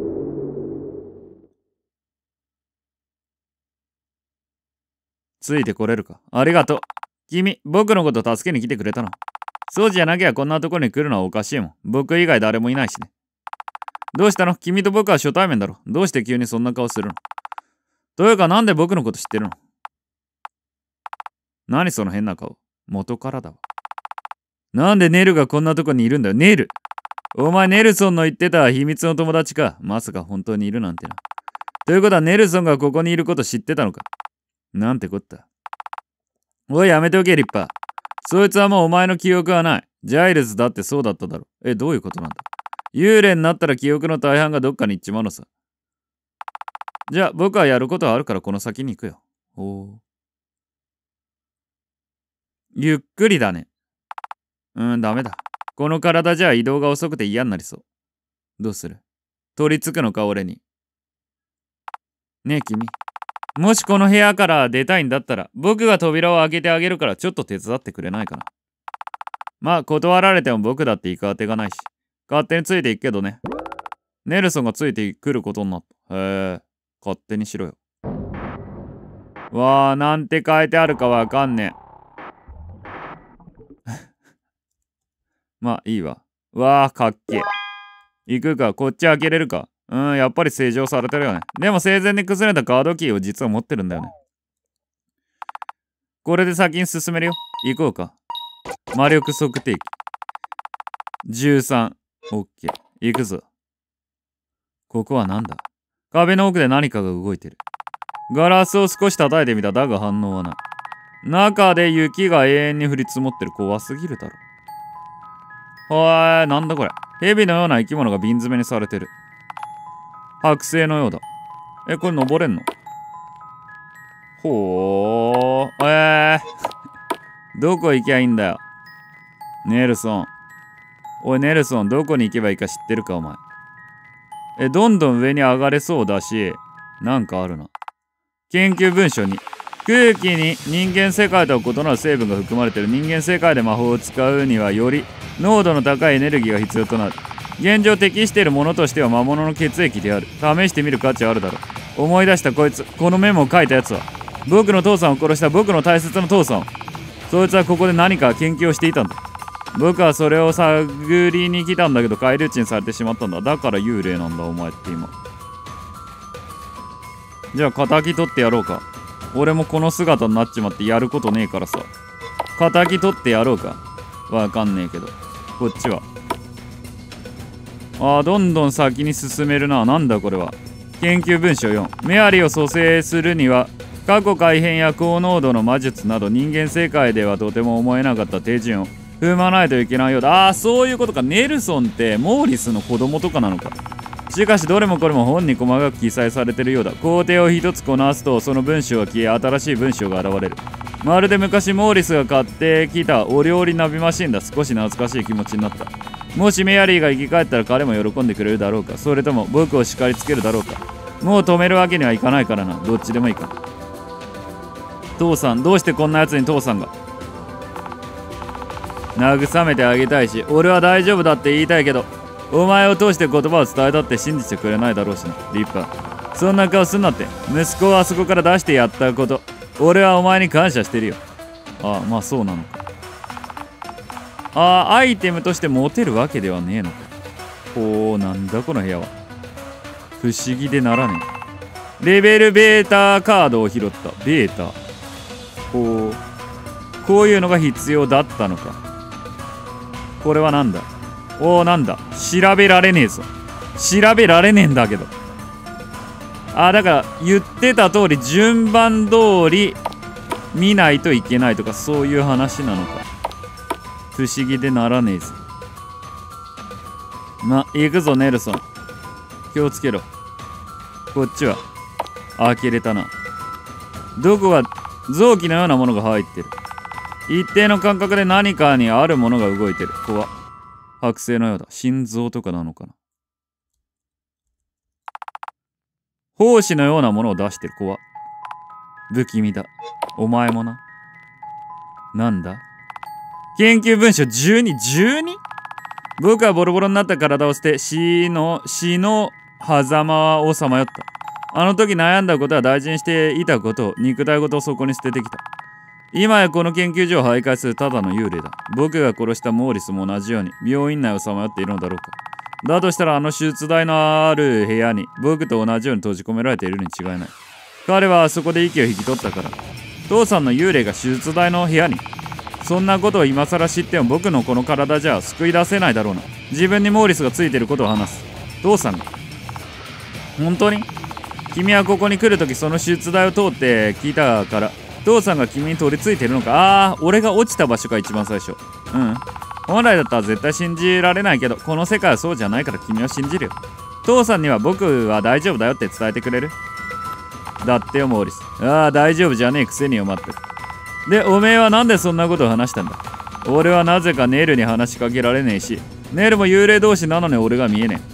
ついてこれるか？ありがとう。君、僕のこと助けに来てくれたの？そうじゃなきゃこんなところに来るのはおかしいもん。僕以外誰もいないしね。どうしたの？君と僕は初対面だろ。どうして急にそんな顔するの？というかなんで僕のこと知ってるの？何その変な顔。元からだわ。なんでネルがこんなとこにいるんだよ。ネル。お前ネルソンの言ってた秘密の友達か。まさか本当にいるなんてな。ということはネルソンがここにいること知ってたのか。なんてこった。おい、やめておけ、リッパー。そいつはもうお前の記憶はない。ジャイルズだってそうだっただろ。どういうことなんだ？幽霊になったら記憶の大半がどっかに行っちまうのさ。じゃあ僕はやることはあるからこの先に行くよ。ゆっくりだね。ダメだ。この体じゃ移動が遅くて嫌になりそう。どうする？取り付くのか俺に。ねえ君。もしこの部屋から出たいんだったら僕が扉を開けてあげるからちょっと手伝ってくれないかな。まあ断られても僕だって行くあてがないし。勝手についていくけどね。ネルソンがついてくることになった。勝手にしろよ。わあ、なんて書いてあるかわかんねえ。まあいいわ。わあ、かっけえ。行くか、こっち開けれるか。やっぱり正常されてるよね。でも生前に崩れたカードキーを実は持ってるんだよね。これで先に進めるよ。行こうか。 魔力測定器。13。オッケー。行くぞ。ここはなんだ？壁の奥で何かが動いてる。ガラスを少し叩いてみた。だが反応はない。中で雪が永遠に降り積もってる。怖すぎるだろ。はーい、なんだこれ。蛇のような生き物が瓶詰めにされてる。剥製のようだ。これ登れんの？ほー。どこ行きゃいいんだよ。ネルソン。おい、ネルソン、どこに行けばいいか知ってるか、お前。どんどん上に上がれそうだし、なんかあるな。研究文書に、空気に人間世界とは異なる成分が含まれている。人間世界で魔法を使うにはより濃度の高いエネルギーが必要となる。現状適しているものとしては魔物の血液である。試してみる価値はあるだろう。思い出した。こいつ、このメモを書いたやつは僕の父さんを殺した僕の大切な父さん。そいつはここで何か研究をしていたんだ。僕はそれを探りに来たんだけど返り討ちにされてしまったんだ。だから幽霊なんだお前って今。じゃあ仇取ってやろうか。俺もこの姿になっちまってやることねえからさ。仇取ってやろうか。わかんねえけど。こっちは。どんどん先に進めるな。なんだこれは。研究文書4。メアリーを蘇生するには過去改変や高濃度の魔術など人間世界ではとても思えなかった手順を踏まないといけないようだ。そういうことか。ネルソンってモーリスの子供とかなのか。しかしどれもこれも本に細かく記載されてるようだ。工程を一つこなすとその文章が消え新しい文章が現れる。まるで昔モーリスが買ってきたお料理ナビマシンだ。少し懐かしい気持ちになった。もしメアリーが生き返ったら彼も喜んでくれるだろうか。それとも僕を叱りつけるだろうか。もう止めるわけにはいかないからな。どっちでもいいか。父さん、どうしてこんなやつに父さんが。慰めてあげたいし俺は大丈夫だって言いたいけどお前を通して言葉を伝えたって信じてくれないだろうしな。リッパー、そんな顔すんなって。息子をあそこから出してやったこと俺はお前に感謝してるよ。まあそうなのか。アイテムとして持てるわけではねえのか。なんだこの部屋は。不思議でならねえ。レベルベータカードを拾った。ベータ。こういうのが必要だったのか。これはなんだ。なんだ。調べられねえぞ。調べられねえんだけど。だから言ってた通り順番通り見ないといけないとかそういう話なのか。不思議でならねえぞ。行くぞネルソン。気をつけろ。こっちは開けれたな。どこが臓器のようなものが入ってる。一定の間隔で何かにあるものが動いてる。怖っ。剥製のようだ。心臓とかなのかな。胞子のようなものを出してる。怖っ。不気味だ。お前もな。なんだ。研究文書 12?12? 僕はボロボロになった体を捨て死の狭間をさまよった。あの時悩んだことは大事にしていたことを肉体ごとそこに捨ててきた。今やこの研究所を徘徊するただの幽霊だ。僕が殺したモーリスも同じように病院内をさまよっているのだろうか。だとしたら手術台のある部屋に僕と同じように閉じ込められているに違いない。彼はあそこで息を引き取ったから。父さんの幽霊が手術台の部屋に。そんなことを今更知っても僕のこの体じゃ救い出せないだろうな。自分にモーリスがついていることを話す。父さんが。本当に？君はここに来るときその手術台を通って聞いたから。父さんが君に取り付いてるのか。俺が落ちた場所が一番最初。本来だったら絶対信じられないけどこの世界はそうじゃないから君は信じるよ。父さんには僕は大丈夫だよって伝えてくれる？だってよモーリス。大丈夫じゃねえくせによ。待って。でおめえはなんでそんなことを話したんだ。俺はなぜかネルに話しかけられねえしネルも幽霊同士なのに俺が見えね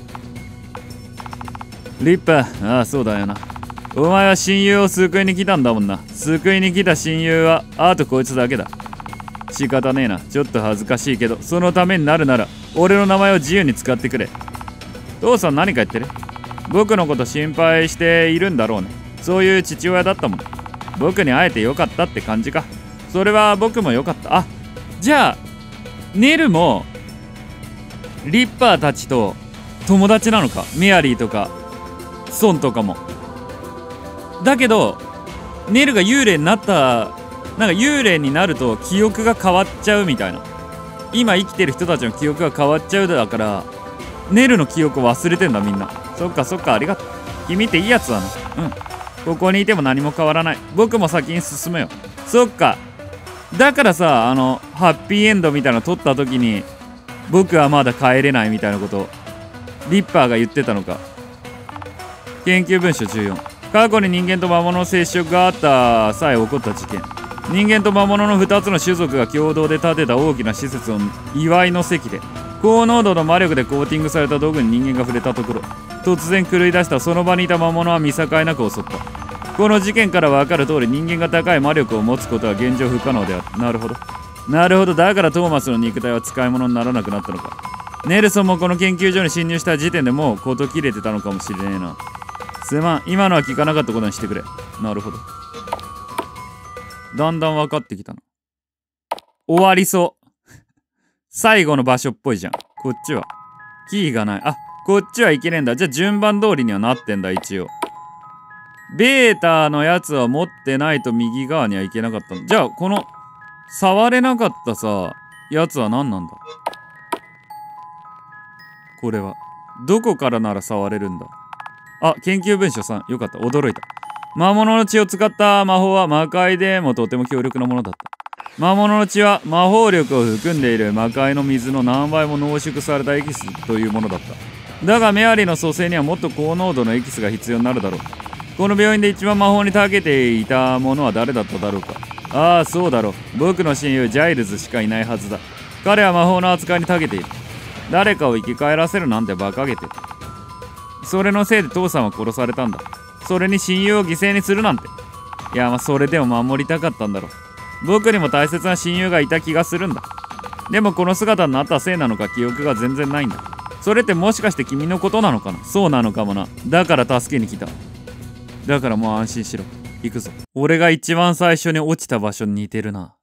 え。リッパー、そうだよな。お前は親友を救いに来たんだもんな。救いに来た親友はとこいつだけだ。仕方ねえな。ちょっと恥ずかしいけどそのためになるなら俺の名前を自由に使ってくれ。父さん何か言ってる？僕のこと心配しているんだろうね。そういう父親だったもん。僕に会えてよかったって感じか。それは僕もよかった。じゃあネルもリッパーたちと友達なのか。メアリーとかソンとかも。だけどネルが幽霊になった幽霊になると記憶が変わっちゃうみたいな。 今生きてる人たちの記憶が変わっちゃうだから、ネルの記憶を忘れてんだみんな。そっかそっか、ありがとう。君っていいやつだな。うん。ここにいても何も変わらない。僕も先に進むよ。そっか。だからさ、ハッピーエンドみたいなの撮った時に、僕はまだ帰れないみたいなことをリッパーが言ってたのか。研究文書14。過去に人間と魔物の接触があった際起こった事件。人間と魔物の2つの種族が共同で建てた大きな施設を祝いの席で、高濃度の魔力でコーティングされた道具に人間が触れたところ、突然狂い出したその場にいた魔物は見境なく襲った。この事件から分かる通り、人間が高い魔力を持つことは現状不可能である。なるほど。なるほど。だからトーマスの肉体は使い物にならなくなったのか。ネルソンもこの研究所に侵入した時点でもう事切れてたのかもしれねえな。すまん。今のは聞かなかったことにしてくれ。なるほど。だんだん分かってきたの。終わりそう。最後の場所っぽいじゃん。こっちは。キーがない。あ、こっちはいけねえんだ。じゃあ順番通りにはなってんだ、一応。ベータのやつは持ってないと右側にはいけなかったの。じゃあ、この、触れなかったさ、やつは何なんだ？これは。どこからなら触れるんだ？あ、研究文書3。よかった。驚いた。魔物の血を使った魔法は魔界でもとても強力なものだった。魔物の血は魔法力を含んでいる魔界の水の何倍も濃縮されたエキスというものだった。だがメアリーの蘇生にはもっと高濃度のエキスが必要になるだろう。この病院で一番魔法に長けていた者は誰だっただろうか。ああ、そうだろう。僕の親友ジャイルズしかいないはずだ。彼は魔法の扱いに長けている。誰かを生き返らせるなんて馬鹿げてる。それのせいで父さんは殺されたんだ。それに親友を犠牲にするなんて。いや、まあそれでも守りたかったんだろう。僕にも大切な親友がいた気がするんだ。でもこの姿になったせいなのか記憶が全然ないんだ。それってもしかして君のことなのかな？そうなのかもな。だから助けに来た。だからもう安心しろ。行くぞ。俺が一番最初に落ちた場所に似てるな。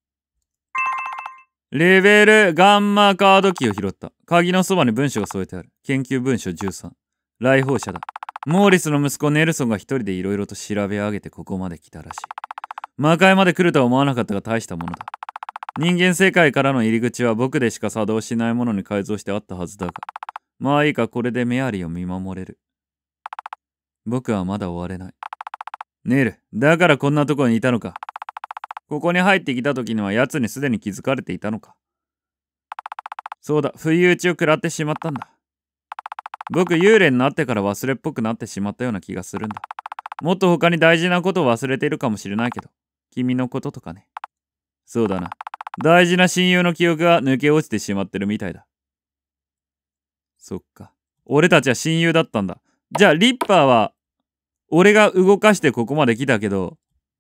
レベルガンマカードキーを拾った。鍵のそばに文書が添えてある。研究文書13。来訪者だ。モーリスの息子ネルソンが一人でいろいろと調べ上げてここまで来たらしい。魔界まで来るとは思わなかったが大したものだ。人間世界からの入り口は僕でしか作動しないものに改造してあったはずだが。まあいいか、これでメアリーを見守れる。僕はまだ終われない。ネル、だからこんなところにいたのか。ここに入ってきた時には奴にすでに気づかれていたのか。そうだ、不意打ちを食らってしまったんだ。僕幽霊になってから忘れっぽくなってしまったような気がするんだ。もっと他に大事なことを忘れているかもしれないけど、君のこととかね。そうだな。大事な親友の記憶が抜け落ちてしまってるみたいだ。そっか。俺たちは親友だったんだ。じゃあリッパーは俺が動かしてここまで来たけど、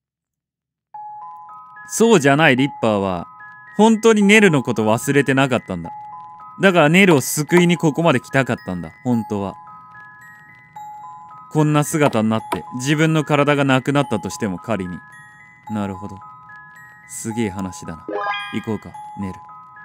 そうじゃないリッパーは本当にネルのこと忘れてなかったんだ。だからネルを救いにここまで来たかったんだ。本当は。こんな姿になって自分の体がなくなったとしても仮に。なるほど。すげえ話だな。行こうか、ネル。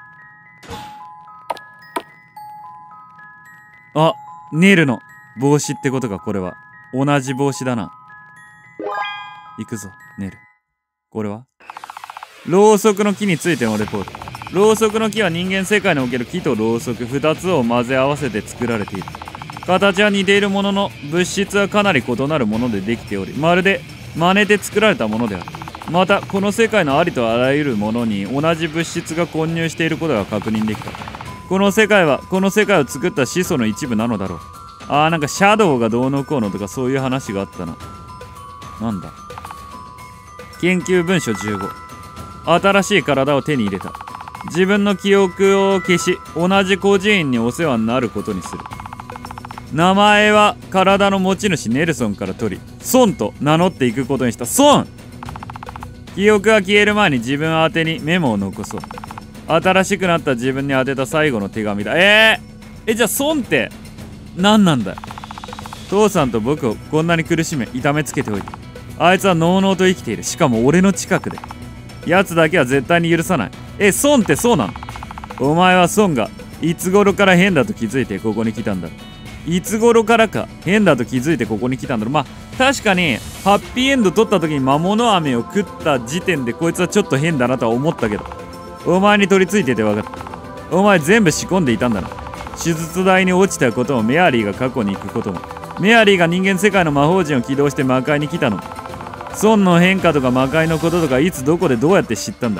あ、ネルの帽子ってことか、これは。同じ帽子だな。行くぞ、ネル。これはろうそくの木についてのレポート。ろうそくの木は人間世界における木とろうそく2つを混ぜ合わせて作られている。形は似ているものの物質はかなり異なるものでできており、まるで真似で作られたものである。またこの世界のありとあらゆるものに同じ物質が混入していることが確認できた。この世界はこの世界を作った始祖の一部なのだろう。なんかシャドウがどうのこうのとかそういう話があったな。なんだ。研究文書15。新しい体を手に入れた。自分の記憶を消し、同じ孤児院にお世話になることにする。名前は体の持ち主ネルソンから取り、ソンと名乗っていくことにした。ソン！記憶が消える前に自分宛てにメモを残そう。新しくなった自分に宛てた最後の手紙だ。じゃあソンって何なんだよ。父さんと僕をこんなに苦しめ痛めつけておいて、あいつはのうのうと生きている。しかも俺の近くで。奴だけは絶対に許さない。ソンってそうなの？お前はソンがいつ頃から変だと気づいてここに来たんだろう。いつ頃からか変だと気づいてここに来たんだろう。まあ確かにハッピーエンド取った時に魔物飴を食った時点でこいつはちょっと変だなとは思ったけど、お前に取り付いてて分かった。 お前全部仕込んでいたんだな。手術台に落ちたことも、メアリーが過去に行くことも、メアリーが人間世界の魔法陣を起動して魔界に来たのも、孫の変化とか魔界のこととか、いつどこでどうやって知ったんだ。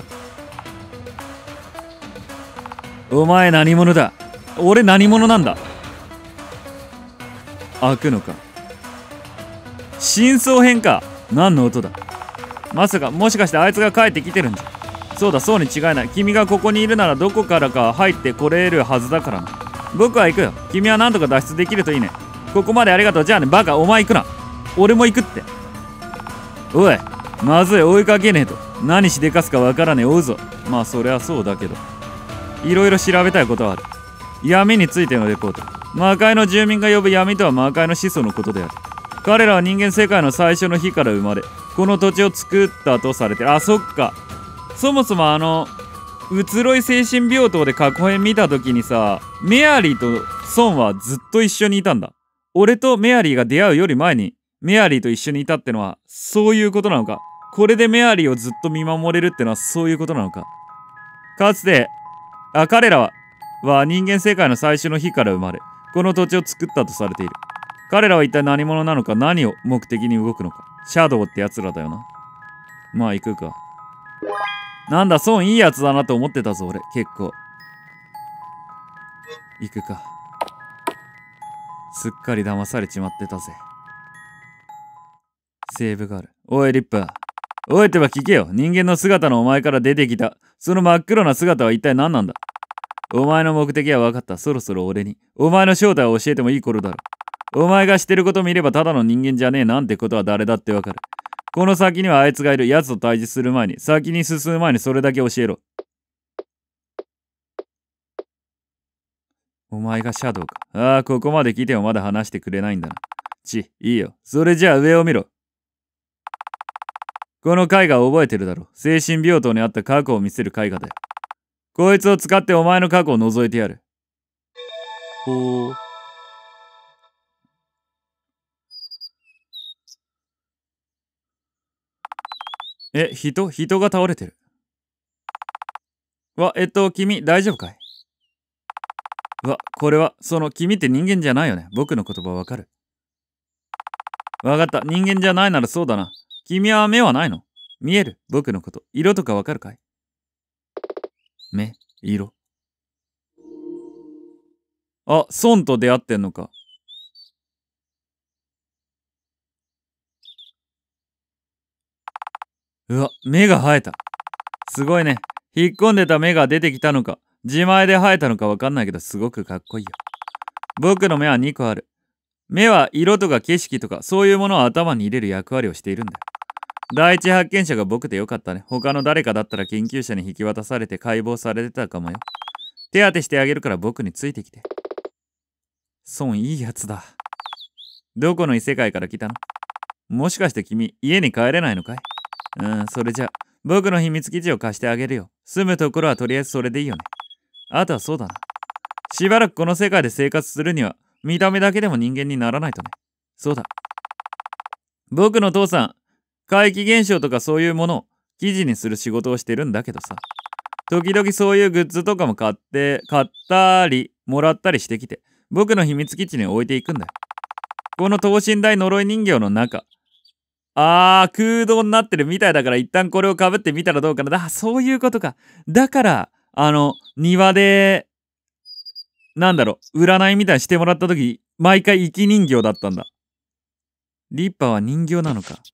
お前何者だ。俺何者なんだ。開くのか。深層編か。何の音だ。まさか、もしかしてあいつが帰ってきてるんじゃ。そうだ、そうに違いない。君がここにいるならどこからか入ってこれるはずだからな。僕は行くよ。君はなんとか脱出できるといいね。ここまでありがとう。じゃあね、バカ、お前行くな。俺も行くって。おい、まずい、追いかけねえと。何しでかすかわからねえ、追うぞ。まあ、そりゃそうだけど。いろいろ調べたいことはある。闇についてのレポート。魔界の住民が呼ぶ闇とは魔界の始祖のことである。彼らは人間世界の最初の日から生まれ、この土地を作ったとされてる。あ、そっか。そもそも移ろい精神病棟で過去編見た時にさ、メアリーとソンはずっと一緒にいたんだ。俺とメアリーが出会うより前にメアリーと一緒にいたってのはそういうことなのか。これでメアリーをずっと見守れるってのはそういうことなのか。かつて彼らは人間世界の最初の日から生まれ、この土地を作ったとされている。彼らは一体何者なのか、何を目的に動くのか。シャドウってやつらだよな。まあ行くか。なんだ、ソンいいやつだなと思ってたぞ俺、結構。行くか。すっかり騙されちまってたぜ。セーブがある。おいリッパー。おいってば聞けよ。人間の姿のお前から出てきたその真っ黒な姿は一体何なんだ。お前の目的は分かった。そろそろ俺にお前の正体を教えてもいい頃だろ。お前がしてること見ればただの人間じゃねえなんてことは誰だって分かる。この先にはあいつがいる。奴と対峙する前に、先に進む前にそれだけ教えろ。お前がシャドウか。ああ、ここまで来てもまだ話してくれないんだな。いいよ。それじゃあ上を見ろ。この絵画を覚えてるだろ。精神病棟にあった過去を見せる絵画だよ。こいつを使ってお前の過去を覗いてやる。ほう。人が倒れてる。君、大丈夫かい。これは、君って人間じゃないよね。僕の言葉わかる。わかった。人間じゃないならそうだな。君は目はないの？見える？僕のこと。色とかわかるかい？目？色？あ、ソンと出会ってんのか。目が生えた。すごいね。引っ込んでた目が出てきたのか、自前で生えたのかわかんないけど、すごくかっこいいよ。僕の目は2個ある。目は色とか景色とか、そういうものを頭に入れる役割をしているんだよ。第一発見者が僕でよかったね。他の誰かだったら研究者に引き渡されて解剖されてたかもよ。手当てしてあげるから僕についてきて。ソンいいやつだ。どこの異世界から来たの？もしかして君、家に帰れないのかい？それじゃ、僕の秘密基地を貸してあげるよ。住むところはとりあえずそれでいいよね。あとはそうだな。しばらくこの世界で生活するには、見た目だけでも人間にならないとね。そうだ。僕の父さん、怪奇現象とかそういうものを記事にする仕事をしてるんだけどさ。時々そういうグッズとかも買ったり、もらったりしてきて、僕の秘密基地に置いていくんだよ。この等身大呪い人形の中。空洞になってるみたいだから一旦これをかぶってみたらどうかな。そういうことか。だから、庭で、占いみたいにしてもらった時、毎回生き人形だったんだ。リッパは人形なのか。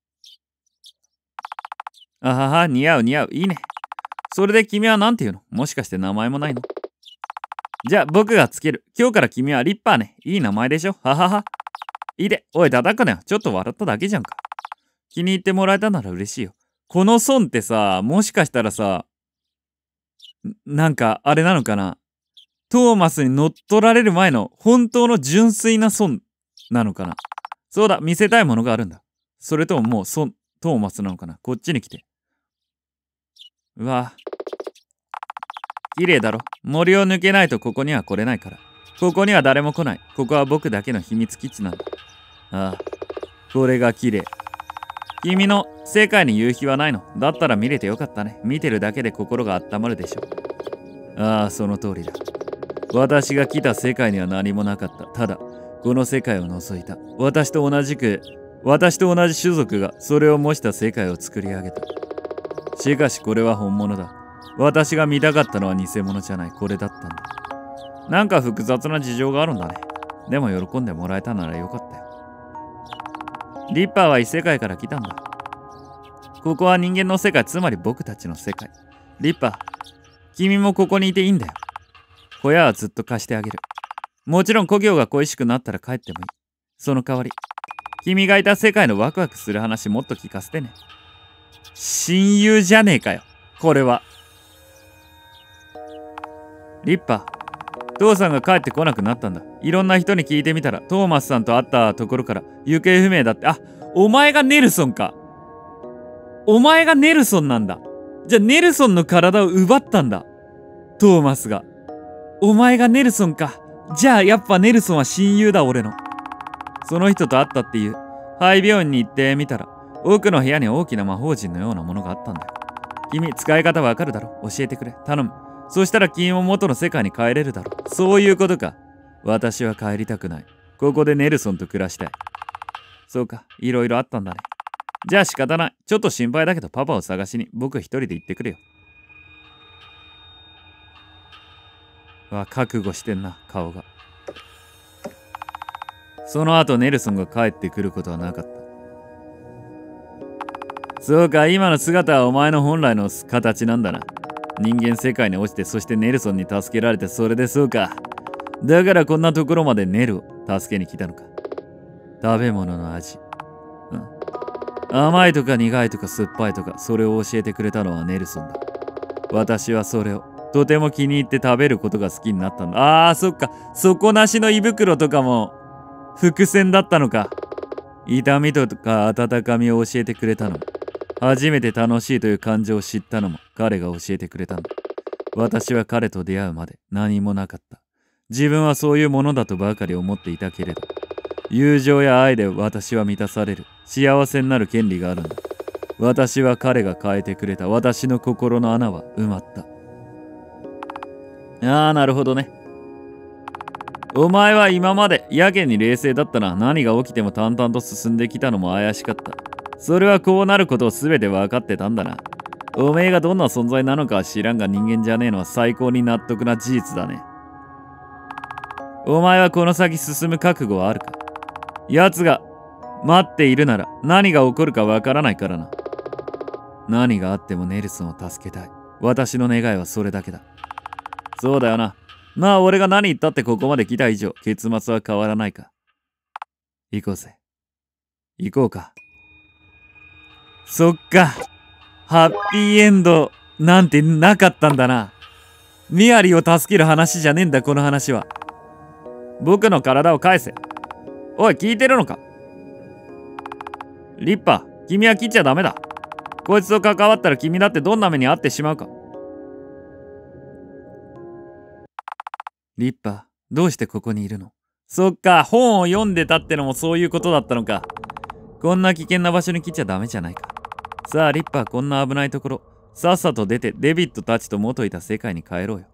あはは、似合う似合う。いいね。それで君は何て言うの？もしかして名前もないの？じゃあ僕がつける。今日から君はリッパーね。いい名前でしょ？ははは。いいで。おい、叩くなよ。ちょっと笑っただけじゃんか。気に入ってもらえたなら嬉しいよ。この孫ってさ、もしかしたらさ、あれなのかな。トーマスに乗っ取られる前の本当の純粋な孫なのかな。そうだ、見せたいものがあるんだ。それとももうトーマスなのかな。こっちに来て。うわ。綺麗だろ。森を抜けないとここには来れないから。ここには誰も来ない。ここは僕だけの秘密基地なんだ。ああ、これが綺麗。君の世界に夕日はないの？だったら見れてよかったね。見てるだけで心が温まるでしょ。 ああ、その通りだ。私が来た世界には何もなかった。ただ、この世界を除いた。私と同じ種族がそれを模した世界を作り上げた。しかしこれは本物だ。私が見たかったのは偽物じゃない。これだったんだ。なんか複雑な事情があるんだね。でも喜んでもらえたならよかったよ。リッパーは異世界から来たんだ。ここは人間の世界、つまり僕たちの世界。リッパー、君もここにいていいんだよ。小屋はずっと貸してあげる。もちろん故郷が恋しくなったら帰ってもいい。その代わり、君がいた世界のワクワクする話もっと聞かせてね。親友じゃねえかよ、これは。リッパー、父さんが帰ってこなくなったんだ。いろんな人に聞いてみたら、トーマスさんと会ったところから行方不明だって。あ、お前がネルソンか。お前がネルソンなんだ。じゃあネルソンの体を奪ったんだ、トーマスが。お前がネルソンか。じゃあやっぱネルソンは親友だ、俺の。その人と会ったっていう。廃病院に行ってみたら、奥の部屋に大きな魔法陣のようなものがあったんだよ。君、使い方わかるだろ。教えてくれ。頼む。そしたら君も元の世界に帰れるだろ。そういうことか。私は帰りたくない。ここでネルソンと暮らしたい。そうか、いろいろあったんだね。じゃあ仕方ない。ちょっと心配だけどパパを探しに僕一人で行ってくるよ。覚悟してんな、顔が。その後ネルソンが帰ってくることはなかった。そうか、今の姿はお前の本来の形なんだな。人間世界に落ちて、そしてネルソンに助けられて、それでそうか。だからこんなところまでネルを助けに来たのか。食べ物の味。甘いとか苦いとか酸っぱいとか、それを教えてくれたのはネルソンだ。私はそれをとても気に入って食べることが好きになったんだ。あー、そっか。底なしの胃袋とかも伏線だったのか。痛みとか温かみを教えてくれたのも、初めて楽しいという感情を知ったのも彼が教えてくれたんだ。私は彼と出会うまで何もなかった。自分はそういうものだとばかり思っていたけれど、友情や愛で私は満たされる。幸せになる権利があるんだ。私は彼が変えてくれた。私の心の穴は埋まった。ああ、なるほどね。お前は今までやけに冷静だったな。何が起きても淡々と進んできたのも怪しかった。それはこうなることを全て分かってたんだな。おめえがどんな存在なのかは知らんが、人間じゃねえのは最高に納得な事実だね。お前はこの先進む覚悟はあるか。奴が待っているなら何が起こるかわからないからな。何があってもネルソンを助けたい。私の願いはそれだけだ。そうだよな。まあ俺が何言ったってここまで来た以上、結末は変わらないか。行こうぜ。行こうか。そっか。ハッピーエンドなんてなかったんだな。ミアリを助ける話じゃねえんだ、この話は。僕の体を返せ。おい、聞いてるのか。リッパー、君は切っちゃダメだ。こいつと関わったら君だってどんな目に遭ってしまうか。リッパー、どうしてここにいるの。そっか、本を読んでたってのもそういうことだったのか。こんな危険な場所に来ちゃダメじゃないか。さあリッパー、こんな危ないところさっさと出てデビッドたちと元いた世界に帰ろうよ。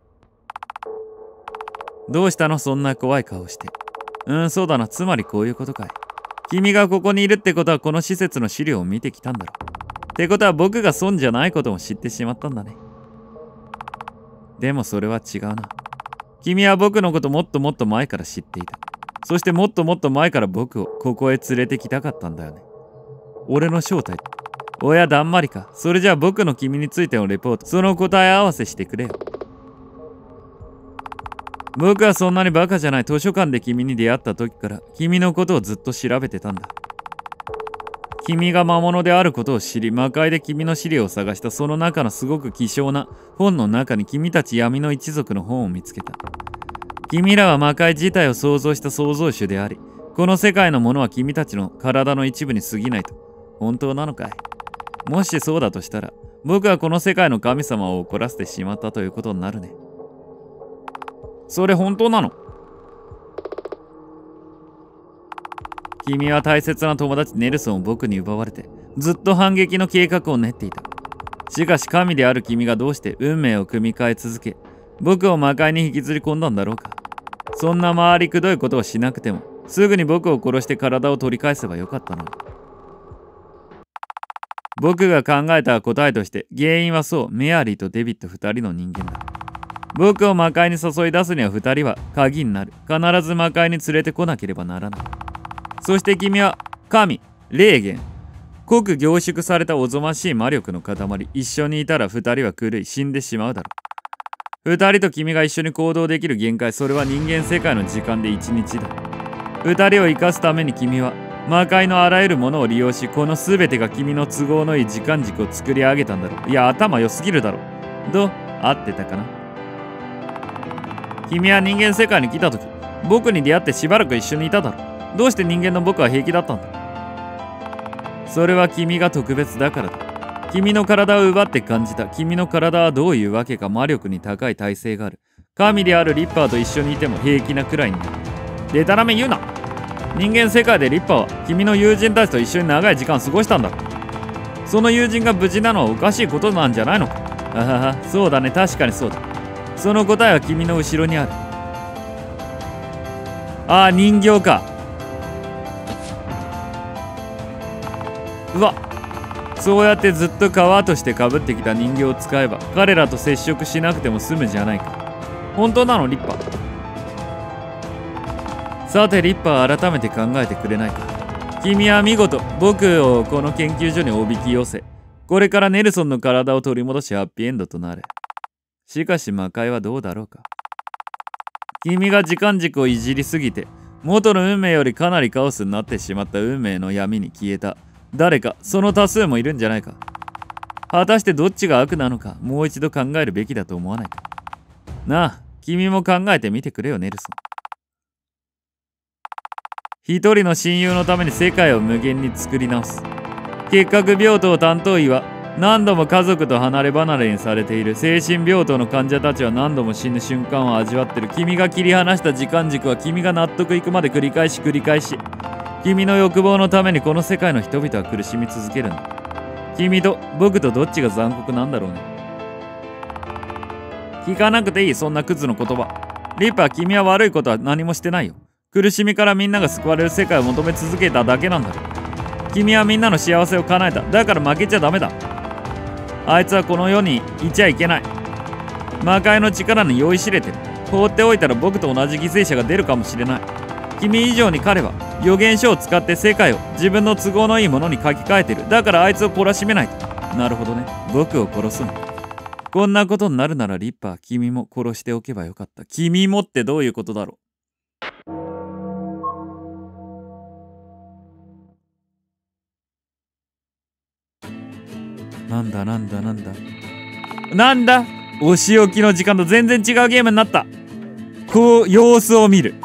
どうしたの、そんな怖い顔して。そうだな。つまりこういうことかい。君がここにいるってことはこの施設の資料を見てきたんだろ。ってことは僕が損じゃないことも知ってしまったんだね。でもそれは違うな。君は僕のこともっともっと前から知っていた。そしてもっともっと前から僕をここへ連れてきたかったんだよね。俺の正体。おや、だんまりか。それじゃあ僕の君についてのレポート、その答え合わせしてくれよ。僕はそんなにバカじゃない。図書館で君に出会った時から君のことをずっと調べてたんだ。君が魔物であることを知り、魔界で君の資料を探した。その中のすごく希少な本の中に君たち闇の一族の本を見つけた。君らは魔界自体を創造した創造主であり、この世界のものは君たちの体の一部に過ぎないと。本当なのかい。もしそうだとしたら、僕はこの世界の神様を怒らせてしまったということになるね。それ本当なの？君は大切な友達ネルソンを僕に奪われて、ずっと反撃の計画を練っていた。しかし神である君がどうして運命を組み替え続け、 僕を魔界に引きずり込んだんだろうか。そんな回りくどいことをしなくても、すぐに僕を殺して体を取り返せばよかったのに。僕が考えた答えとして、原因はそう、メアリーとデビッド2人の人間だ。僕を魔界に誘い出すには2人は鍵になる。必ず魔界に連れてこなければならない。そして君は神、霊言、濃く凝縮されたおぞましい魔力の塊。一緒にいたら2人は狂い死んでしまうだろう。2人と君が一緒に行動できる限界、それは人間世界の時間で1日だ。2人を生かすために君は魔界のあらゆるものを利用し、この全てが君の都合のいい時間軸を作り上げたんだろう。いや、頭良すぎるだろう。どう合ってたかな。君は人間世界に来た時、僕に出会ってしばらく一緒にいただろう。どうして人間の僕は平気だったんだ。それは君が特別だからだ。君の体を奪って感じた。君の体はどういうわけか魔力に高い耐性がある。神であるリッパーと一緒にいても平気なくらいになる。でたらめ言うな。人間世界でリッパーは君の友人たちと一緒に長い時間過ごしたんだ。その友人が無事なのはおかしいことなんじゃないのか。あはは、そうだね、確かにそうだ。その答えは君の後ろにある。ああ、人形か。うわ、そうやってずっと皮としてかぶってきた人形を使えば彼らと接触しなくても済むじゃないか。本当なのリッパー。さてリッパー、改めて考えてくれないか。君は見事僕をこの研究所におびき寄せ、これからネルソンの体を取り戻しハッピーエンドとなる。しかし魔界はどうだろうか。君が時間軸をいじりすぎて元の運命よりかなりカオスになってしまった運命の闇に消えた誰か、その多数もいるんじゃないか。果たしてどっちが悪なのか、もう一度考えるべきだと思わないか。なあ、君も考えてみてくれよネルソン。一人の親友のために世界を無限に作り直す。結核病棟担当医は何度も家族と離れ離れにされている。精神病棟の患者たちは何度も死ぬ瞬間を味わってる。君が切り離した時間軸は君が納得いくまで繰り返し君の欲望のためにこの世界の人々は苦しみ続けるんだ。君と僕とどっちが残酷なんだろうね。聞かなくていい、そんなクズの言葉。リッパー、君は悪いことは何もしてないよ。苦しみからみんなが救われる世界を求め続けただけなんだろう。君はみんなの幸せを叶えた。だから負けちゃダメだ。あいつはこの世にいちゃいけない。魔界の力に酔いしれてる。放っておいたら僕と同じ犠牲者が出るかもしれない。君以上に彼は予言書を使って世界を自分の都合のいいものに書き換えてる。だからあいつを懲らしめないと。なるほどね、僕を殺すんだ。こんなことになるならリッパー、君も殺しておけばよかった。君もってどういうことだろう。なんだお仕置きの時間と全然違うゲームになった。こう様子を見る。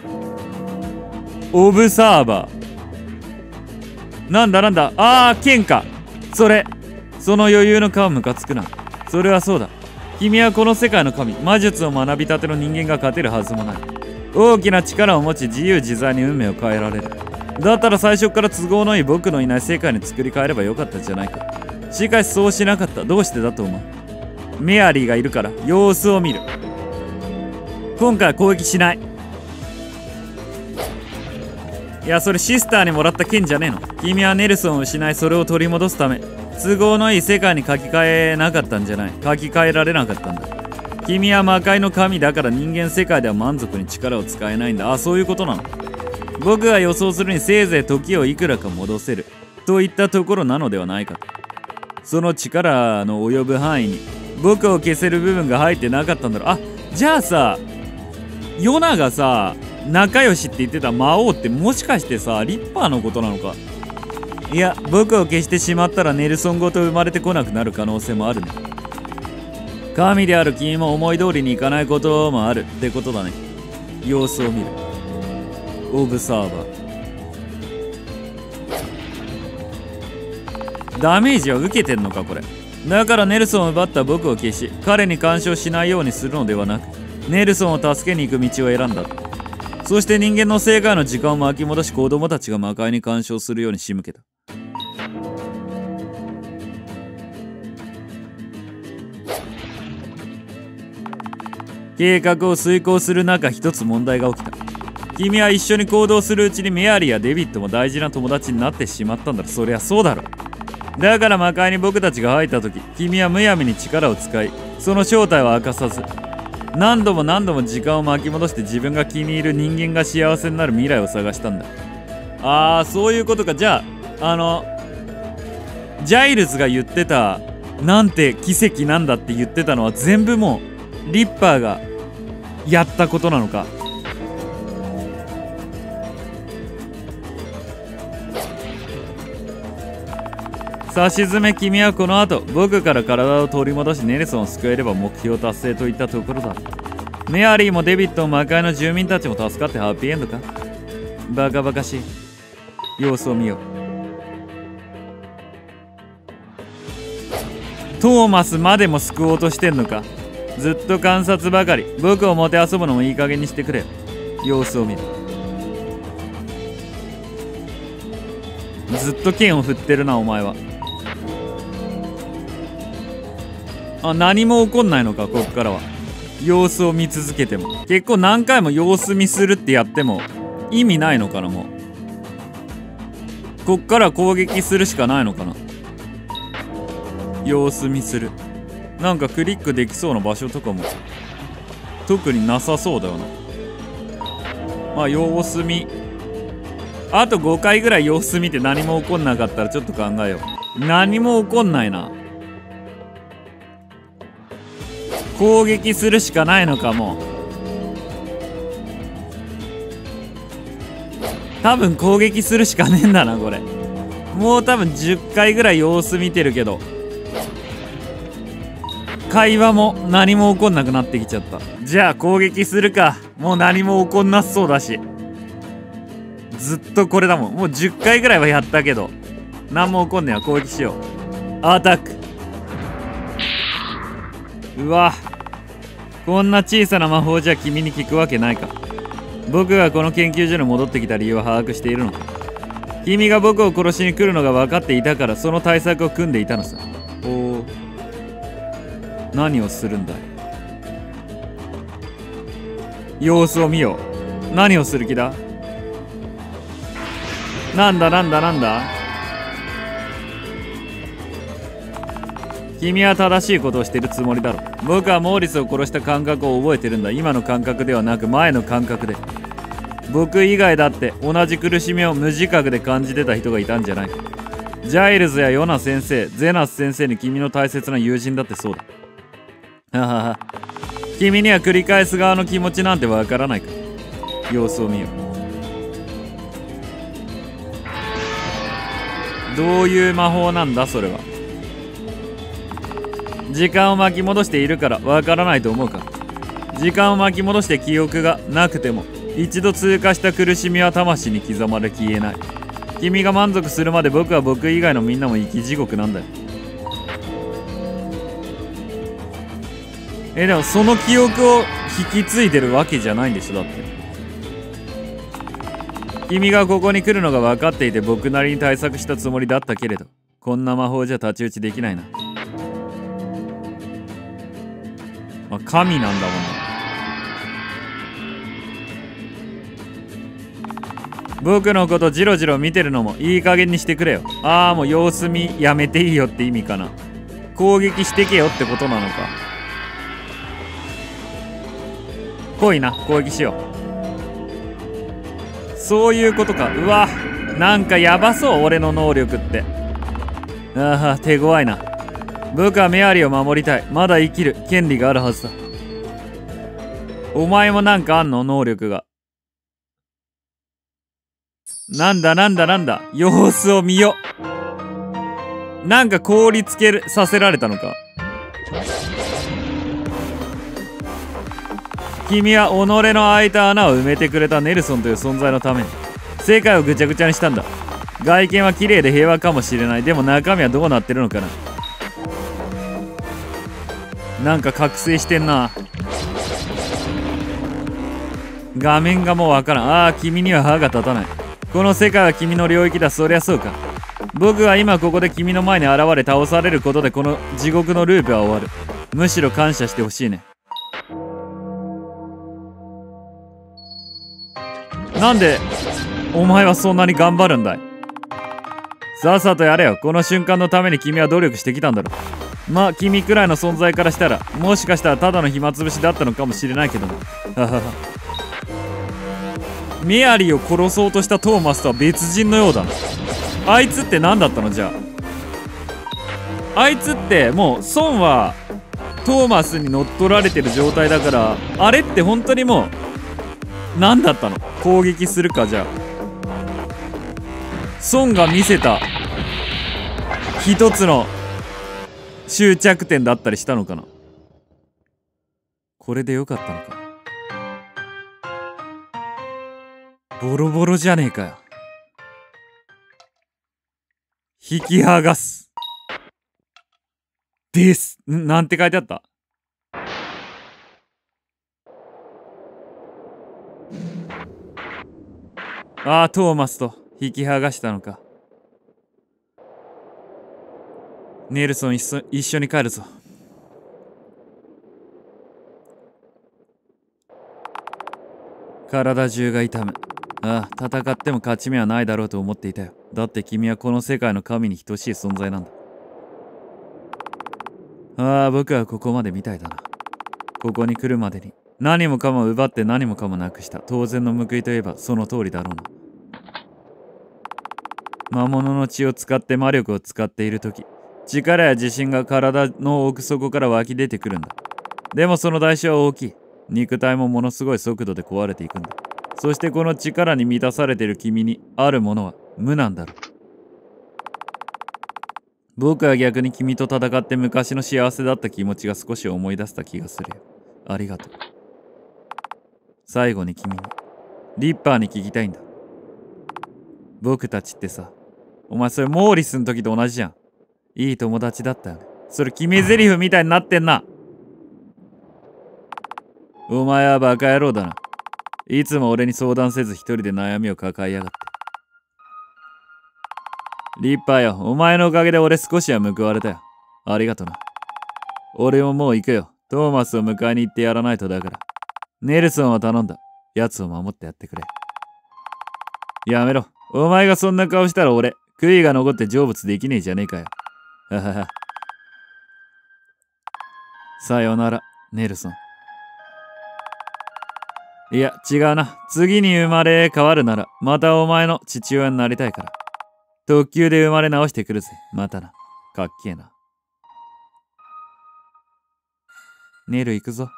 オブサーバー。なんだあー剣か。その余裕の顔ムカつくな。それはそうだ。君はこの世界の神、魔術を学びたての人間が勝てるはずもない。大きな力を持ち自由自在に運命を変えられる。だったら最初から都合のいい僕のいない世界に作り変えればよかったじゃないか。しかしそうしなかった。どうしてだと思う。メアリーがいるから様子を見る。今回は攻撃しない。いや、それシスターにもらった剣じゃねえの。君はネルソンを失い、それを取り戻すため都合のいい世界に書き換えなかったんじゃない。書き換えられなかったんだ。君は魔界の神だから人間世界では満足に力を使えないんだ。あ、そういうことなの。僕が予想するにせいぜい時をいくらか戻せるといったところなのではないかと。その力の及ぶ範囲に僕を消せる部分が入ってなかったんだろう。あ、じゃあさ、ヨナがさ仲良しって言ってた魔王ってもしかしてさリッパーのことなのか。いや、僕を消してしまったらネルソンごと生まれてこなくなる可能性もあるね。神である君も思い通りにいかないこともあるってことだね。様子を見る。オブサーバー。ダメージは受けてんのかこれ。だからネルソンを奪った僕を消し彼に干渉しないようにするのではなく、ネルソンを助けに行く道を選んだ。そして人間の世界の時間を巻き戻し、子供たちが魔界に干渉するように仕向けた。 計画を遂行する中、一つ問題が起きた。君は一緒に行動するうちにメアリーやデビッドも大事な友達になってしまったんだろ。そりゃそうだろ。だから魔界に僕たちが入った時、君はむやみに力を使い、その正体を明かさず、何度も何度も時間を巻き戻して自分が気に入る人間が幸せになる未来を探したんだ。ああ、そういうことか。じゃあジャイルズが言ってたなんて奇跡なんだって言ってたのは全部もうリッパーがやったことなのか。さしずめ、君はこの後僕から体を取り戻しネルソンを救えれば目標達成といったところだ。メアリーもデビッドも魔界の住民たちも助かってハッピーエンドか。バカバカしい。様子を見よう。トーマスまでも救おうとしてんのか。ずっと観察ばかり。僕をもてあそぶのもいい加減にしてくれよ。様子を見る。ずっと剣を振ってるなお前は。あ、何も起こんないのかこっからは。様子を見続けても結構何回も様子見するってやっても意味ないのかな。もうこっから攻撃するしかないのかな。様子見する。なんかクリックできそうな場所とかも特になさそうだよな。まあ様子見、あと5回ぐらい様子見て何も起こんなかったらちょっと考えよう。何も起こんないな。攻撃するしかないのか。もう多分攻撃するしかねえんだなこれ。もう多分10回ぐらい様子見てるけど会話も何も起こんなくなってきちゃった。じゃあ攻撃するか。もう何も起こんなさそうだしずっとこれだもん。もう10回ぐらいはやったけど何も起こんねえわ。攻撃しよう。アタック。うわ、こんな小さな魔法じゃ君に効くわけないか。僕がこの研究所に戻ってきた理由を把握しているのか。君が僕を殺しに来るのが分かっていたからその対策を組んでいたのさ。おお、何をするんだい。様子を見よう。何をする気だ。なんだなんだなんだ。君は正しいことをしているつもりだろ。僕はモーリスを殺した感覚を覚えてるんだ。今の感覚ではなく前の感覚で。僕以外だって同じ苦しみを無自覚で感じてた人がいたんじゃないか。ジャイルズやヨナ先生、ゼナス先生に君の大切な友人だってそうだ。ははは。君には繰り返す側の気持ちなんてわからないか。様子を見よう。どういう魔法なんだそれは。時間を巻き戻しているからわからないと思うか。時間を巻き戻して記憶がなくても一度通過した苦しみは魂に刻まれ消えない。君が満足するまで僕は僕以外のみんなも生き地獄なんだよ。でもその記憶を引き継いでるわけじゃないんでしょ。だって君がここに来るのが分かっていて僕なりに対策したつもりだったけれどこんな魔法じゃ太刀打ちできないな。まあ、神なんだもんな。僕のことジロジロ見てるのもいい加減にしてくれよ。ああ、もう様子見やめていいよって意味かな。攻撃してけよってことなのか。来いな、攻撃しよう。そういうことか。うわ、なんかやばそう俺の能力って。ああ、手強いな。僕はメアリーを守りたい。まだ生きる権利があるはずだ。お前もなんかあんの能力が。なんだなんだなんだ。様子を見よ。なんか凍りつけさせられたのか。君は己の開いた穴を埋めてくれたネルソンという存在のために世界をぐちゃぐちゃにしたんだ。外見は綺麗で平和かもしれない。でも中身はどうなってるのかな。なんか覚醒してんな。画面がもうわからん。ああ、君には歯が立たない。この世界は君の領域だ。そりゃそうか。僕は今ここで君の前に現れ倒されることでこの地獄のループは終わる。むしろ感謝してほしいね。 なんでお前はそんなに頑張るんだい。さっさとやれよ。この瞬間のために君は努力してきたんだろ。まあ君くらいの存在からしたらもしかしたらただの暇つぶしだったのかもしれないけども。ははは。メアリーを殺そうとしたトーマスとは別人のようだな。あいつって何だったのじゃあ。あいつってもう孫はトーマスに乗っ取られてる状態だから、あれって本当にもう何だったの。攻撃するか。じゃあ孫が見せた一つの終着点だったりしたのかな。これでよかったのか。ボロボロじゃねえかよ。引き剥がすですなんて書いてあった。ああ、トーマスと引き剥がしたのか。ネルソン一緒に帰るぞ。体中が痛む。ああ、戦っても勝ち目はないだろうと思っていたよ。だって君はこの世界の神に等しい存在なんだ。ああ、僕はここまでみたいだな。ここに来るまでに何もかも奪って何もかもなくした。当然の報いといえばその通りだろうな。魔物の血を使って魔力を使っているとき、力や自信が体の奥底から湧き出てくるんだ。でもその代償は大きい。肉体もものすごい速度で壊れていくんだ。そしてこの力に満たされている君にあるものは無なんだろう。僕は逆に君と戦って昔の幸せだった気持ちが少し思い出した気がするよ。ありがとう。最後に君にリッパーに聞きたいんだ。僕たちってさ、お前それモーリスの時と同じじゃん。いい友達だったよね。それ決め台詞みたいになってんな。お前はバカ野郎だな。いつも俺に相談せず一人で悩みを抱えやがって。リッパーよ、お前のおかげで俺少しは報われたよ。ありがとな。俺ももう行くよ。トーマスを迎えに行ってやらないとだから。ネルソンは頼んだ。奴を守ってやってくれ。やめろ。お前がそんな顔したら俺、悔いが残って成仏できねえじゃねえかよ。ははは。さよなら、ネルソン。いや、違うな。次に生まれ変わるなら、またお前の父親になりたいから。特急で生まれ直してくるぜ。またな。かっけえな。ネル行くぞ。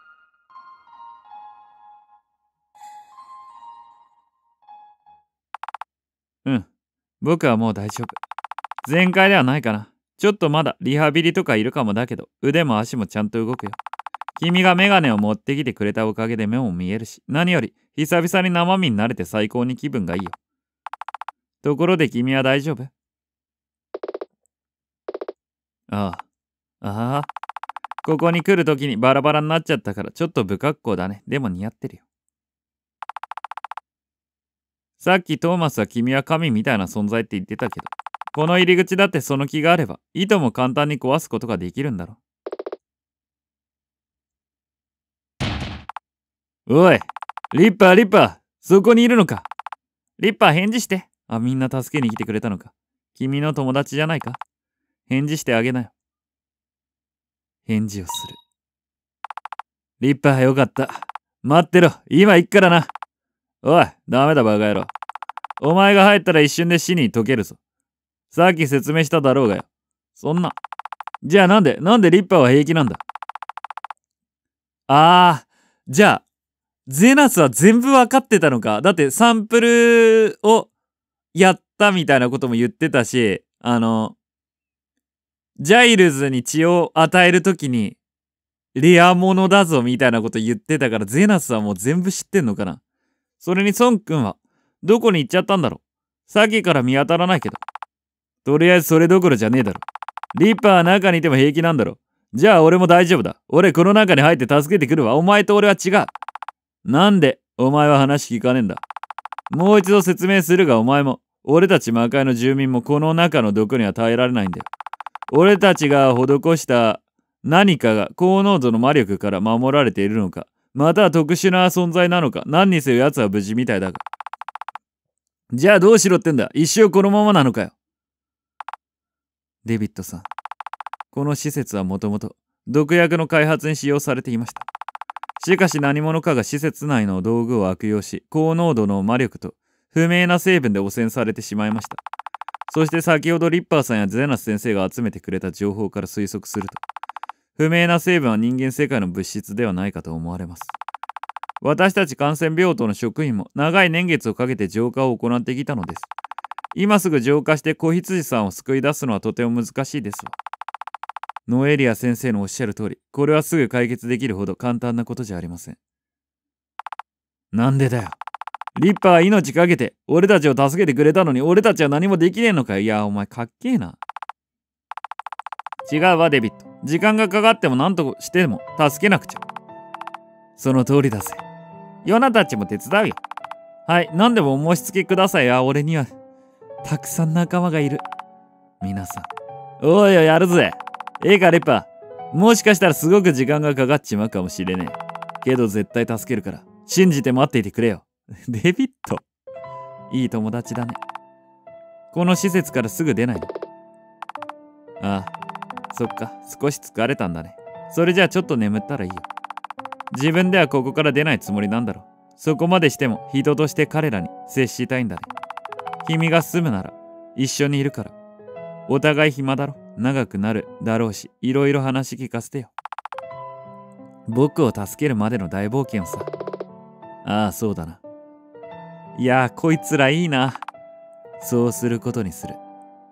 うん。僕はもう大丈夫。全開ではないかな。ちょっとまだリハビリとかいるかもだけど、腕も足もちゃんと動くよ。君がメガネを持ってきてくれたおかげで目も見えるし、何より久々に生身に慣れて最高に気分がいいよ。ところで君は大丈夫？ああ。ああ。ここに来るときにバラバラになっちゃったからちょっと不格好だね。でも似合ってるよ。さっきトーマスは君は神みたいな存在って言ってたけど、この入り口だってその気があれば、糸も簡単に壊すことができるんだろ。おい、リッパー、リッパー、そこにいるのか。リッパー、返事して。あ、みんな助けに来てくれたのか。君の友達じゃないか。返事してあげなよ。返事をする。リッパー、よかった。待ってろ、今行くからな。おい、ダメだバカ野郎。お前が入ったら一瞬で死に溶けるぞ。さっき説明しただろうがよ。そんな。じゃあなんでリッパーは平気なんだ。じゃあ、ゼナスは全部わかってたのか。だってサンプルをやったみたいなことも言ってたし、ジャイルズに血を与えるときに、レアものだぞみたいなこと言ってたから、ゼナスはもう全部知ってんのかな。それにソン君は、どこに行っちゃったんだろう。さっきから見当たらないけど。とりあえずそれどころじゃねえだろ。リッパーは中にいても平気なんだろ。じゃあ俺も大丈夫だ。俺この中に入って助けてくるわ。お前と俺は違う。なんでお前は話聞かねえんだ。もう一度説明するがお前も、俺たち魔界の住民もこの中の毒には耐えられないんだよ。俺たちが施した何かが高濃度の魔力から守られているのか、 または特殊な存在なのか。何にせよ奴は無事みたいだが。じゃあどうしろってんだ。一生このままなのかよ。デビッドさん、この施設はもともと毒薬の開発に使用されていました。しかし何者かが施設内の道具を悪用し、高濃度の魔力と不明な成分で汚染されてしまいました。そして先ほどリッパーさんやゼナス先生が集めてくれた情報から推測すると、不明な成分は人間世界の物質ではないかと思われます。私たち感染病棟の職員も長い年月をかけて浄化を行ってきたのです。今すぐ浄化して子羊さんを救い出すのはとても難しいですわ。ノエリア先生のおっしゃる通り、これはすぐ解決できるほど簡単なことじゃありません。なんでだよ。リッパーは命かけて俺たちを助けてくれたのに俺たちは何もできねえのかよ。いや、お前かっけえな。違うわ、デビッド。時間がかかっても何としても助けなくちゃ。その通りだぜ。ヨナたちも手伝うよ。はい、何でもお申し付けください。俺にはたくさん仲間がいる。皆さん。おいおい、やるぜ。ええか、リッパー。もしかしたらすごく時間がかかっちまうかもしれねえ。けど絶対助けるから、信じて待っていてくれよ。デビッド。いい友達だね。この施設からすぐ出ないの。ああ、そっか、少し疲れたんだね。それじゃあちょっと眠ったらいいよ。自分ではここから出ないつもりなんだろう。そこまでしても人として彼らに接したいんだね。君が住むなら一緒にいるから。お互い暇だろ。長くなるだろうし、いろいろ話聞かせてよ。僕を助けるまでの大冒険をさ。ああ、そうだな。いやー、こいつらいいな。そうすることにする。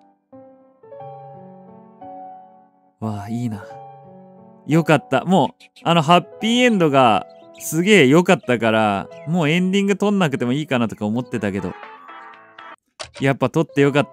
わあ、いいな。よかった。もうハッピーエンドがすげえ良かったから、もうエンディング撮んなくてもいいかなとか思ってたけど、やっぱ撮ってよかった。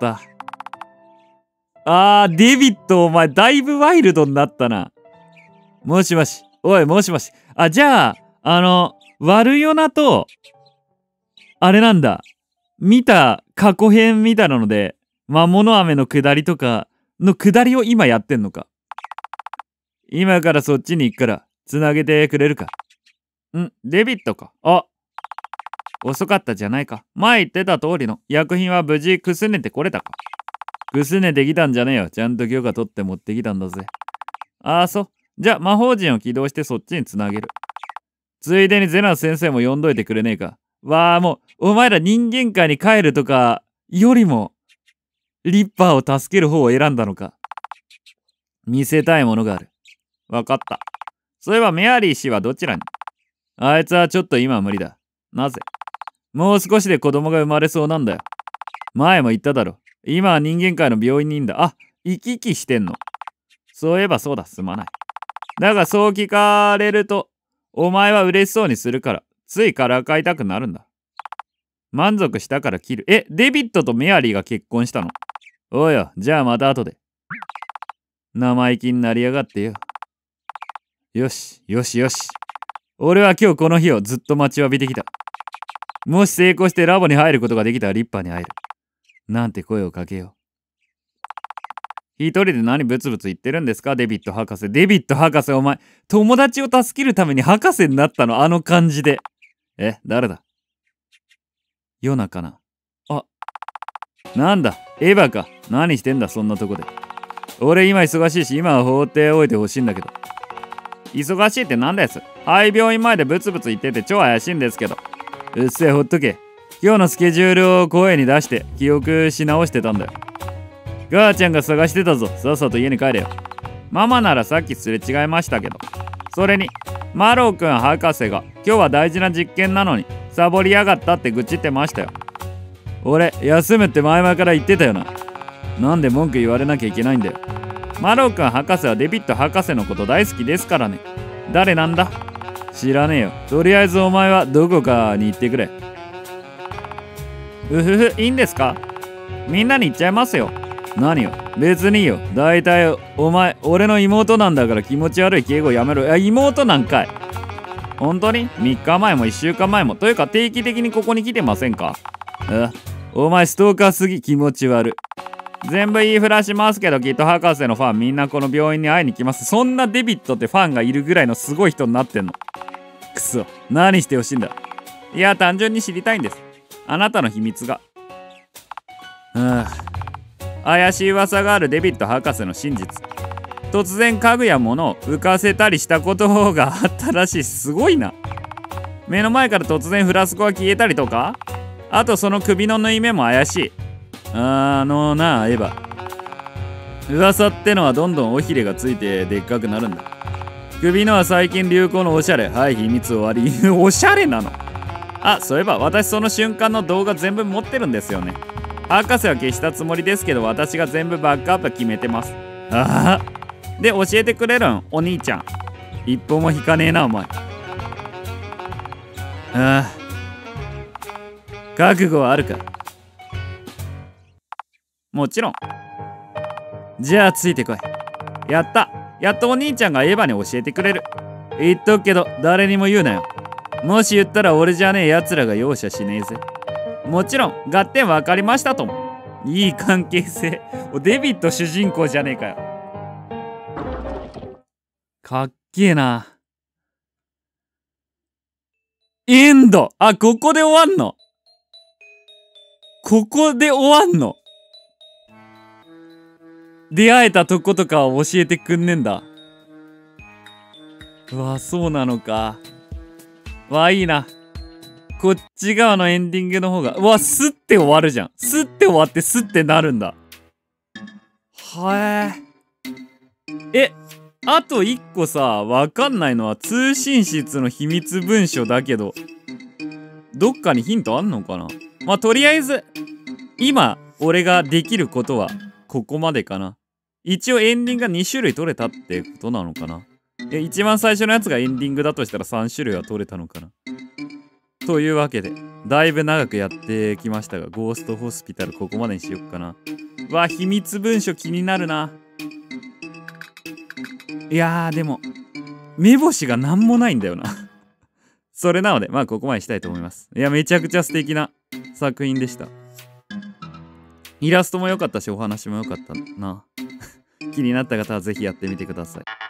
デビッド、お前だいぶワイルドになったな。もしもし。おい、もしもし。じゃあ悪ヨナとあれなんだ、見た過去編みたいなので、魔物飴の下りとかの下りを今やってんのか。今からそっちに行くからつなげてくれるか。デビッドか。遅かったじゃないか。前言ってた通りの薬品は無事くすねてこれたか。くすねてきたんじゃねえよ。ちゃんと許可取って持ってきたんだぜ。そう。じゃあ魔法陣を起動してそっちにつなげる。ついでにゼナス先生も呼んどいてくれねえか。もうお前ら人間界に帰るとかよりもリッパーを助ける方を選んだのか。見せたいものがある。わかった。そういえばメアリー氏はどちらに？あいつはちょっと今は無理だ。なぜ？もう少しで子供が生まれそうなんだよ。前も言っただろ。今は人間界の病院にいんだ。生き生きしてんの。そういえばそうだ、すまない。だがそう聞かれると、お前は嬉しそうにするから、ついからかいたくなるんだ。満足したから切る。デビッドとメアリーが結婚したの？おうよ、じゃあまた後で。生意気になりやがってよ。よし、よしよし。俺は今日この日をずっと待ちわびてきた。もし成功してラボに入ることができたらリッパーに会える。なんて声をかけよう。一人で何ブツブツ言ってるんですか、デビッド博士。デビッド博士、お前、友達を助けるために博士になったの？あの感じで。誰だ？ヨナかな？なんだ、エヴァか。何してんだ、そんなとこで。俺今忙しいし、今は放っておいてほしいんだけど。忙しいってなんです？廃病院前でブツブツ言ってて超怪しいんですけど。うっせえ、ほっとけ。今日のスケジュールを声に出して記憶し直してたんだよ。母ちゃんが探してたぞ。さっさと家に帰れよ。ママならさっきすれ違いましたけど。それにマローくん博士が今日は大事な実験なのにサボりやがったって愚痴ってましたよ。俺休むって前々から言ってたよな。なんで文句言われなきゃいけないんだよ。マローくん博士はデビッド博士のこと大好きですからね。誰なんだ？知らねえよ。とりあえずお前はどこかに行ってくれ。いいんですか？みんなに言っちゃいますよ。何よ、別にいいよ。だいたいお前俺の妹なんだから気持ち悪い敬語やめろ。妹なんかい。本当に3日前も1週間前もというか定期的にここに来てませんか？お前ストーカーすぎ。気持ち悪い。全部言いふらしますけど、きっと博士のファンみんなこの病院に会いに来ます。そんなデビッドってファンがいるぐらいのすごい人になってんの。 くそ、何してほしいんだ。いや、単純に知りたいんです。あなたの秘密が。怪しい噂があるデビッド博士の真実。突然家具や物を浮かせたりしたことがあったらしい。すごいな。目の前から突然フラスコが消えたりとか、あとその首の縫い目も怪しい。エヴァ、噂ってのはどんどん尾ひれがついてでっかくなるんだ。首のは最近流行のおしゃれ。はい、秘密終わり。おしゃれなの。あ、そういえば私その瞬間の動画全部持ってるんですよね。博士は消したつもりですけど、私が全部バックアップ決めてます。で、教えてくれるん、お兄ちゃん。一歩も引かねえな、お前。覚悟はあるか？もちろん。じゃあついてこい。やった。やっとお兄ちゃんがエヴァに教えてくれる。言っとくけど誰にも言うなよ。もし言ったら俺じゃねえ奴らが容赦しねえぜ。もちろん合点分かりましたとも。いい関係性。デビッド主人公じゃねえかよ。かっけえな。エンド。あ、ここで終わんの？ここで終わんの？出会えたとことかを教えてくんねんだ。うわ、そうなのか。わ、いいな。こっち側のエンディングの方が、うわ、スッて終わるじゃん。スッて終わってスッてなるんだ。はえ。あと一個さ、わかんないのは通信室の秘密文書だけど、どっかにヒントあんのかな？まあ、とりあえず、今、俺ができることは、ここまでかな。一応エンディングが2種類取れたってことなのかな。一番最初のやつがエンディングだとしたら3種類は取れたのかな。というわけで、だいぶ長くやってきましたが、ゴーストホスピタルここまでにしよっかな。わ、秘密文書気になるな。いやー、でも、目星がなんもないんだよな。それなので、まあここまでしたいと思います。いや、めちゃくちゃ素敵な作品でした。イラストも良かったし、お話も良かったな。気になった方はぜひやってみてください。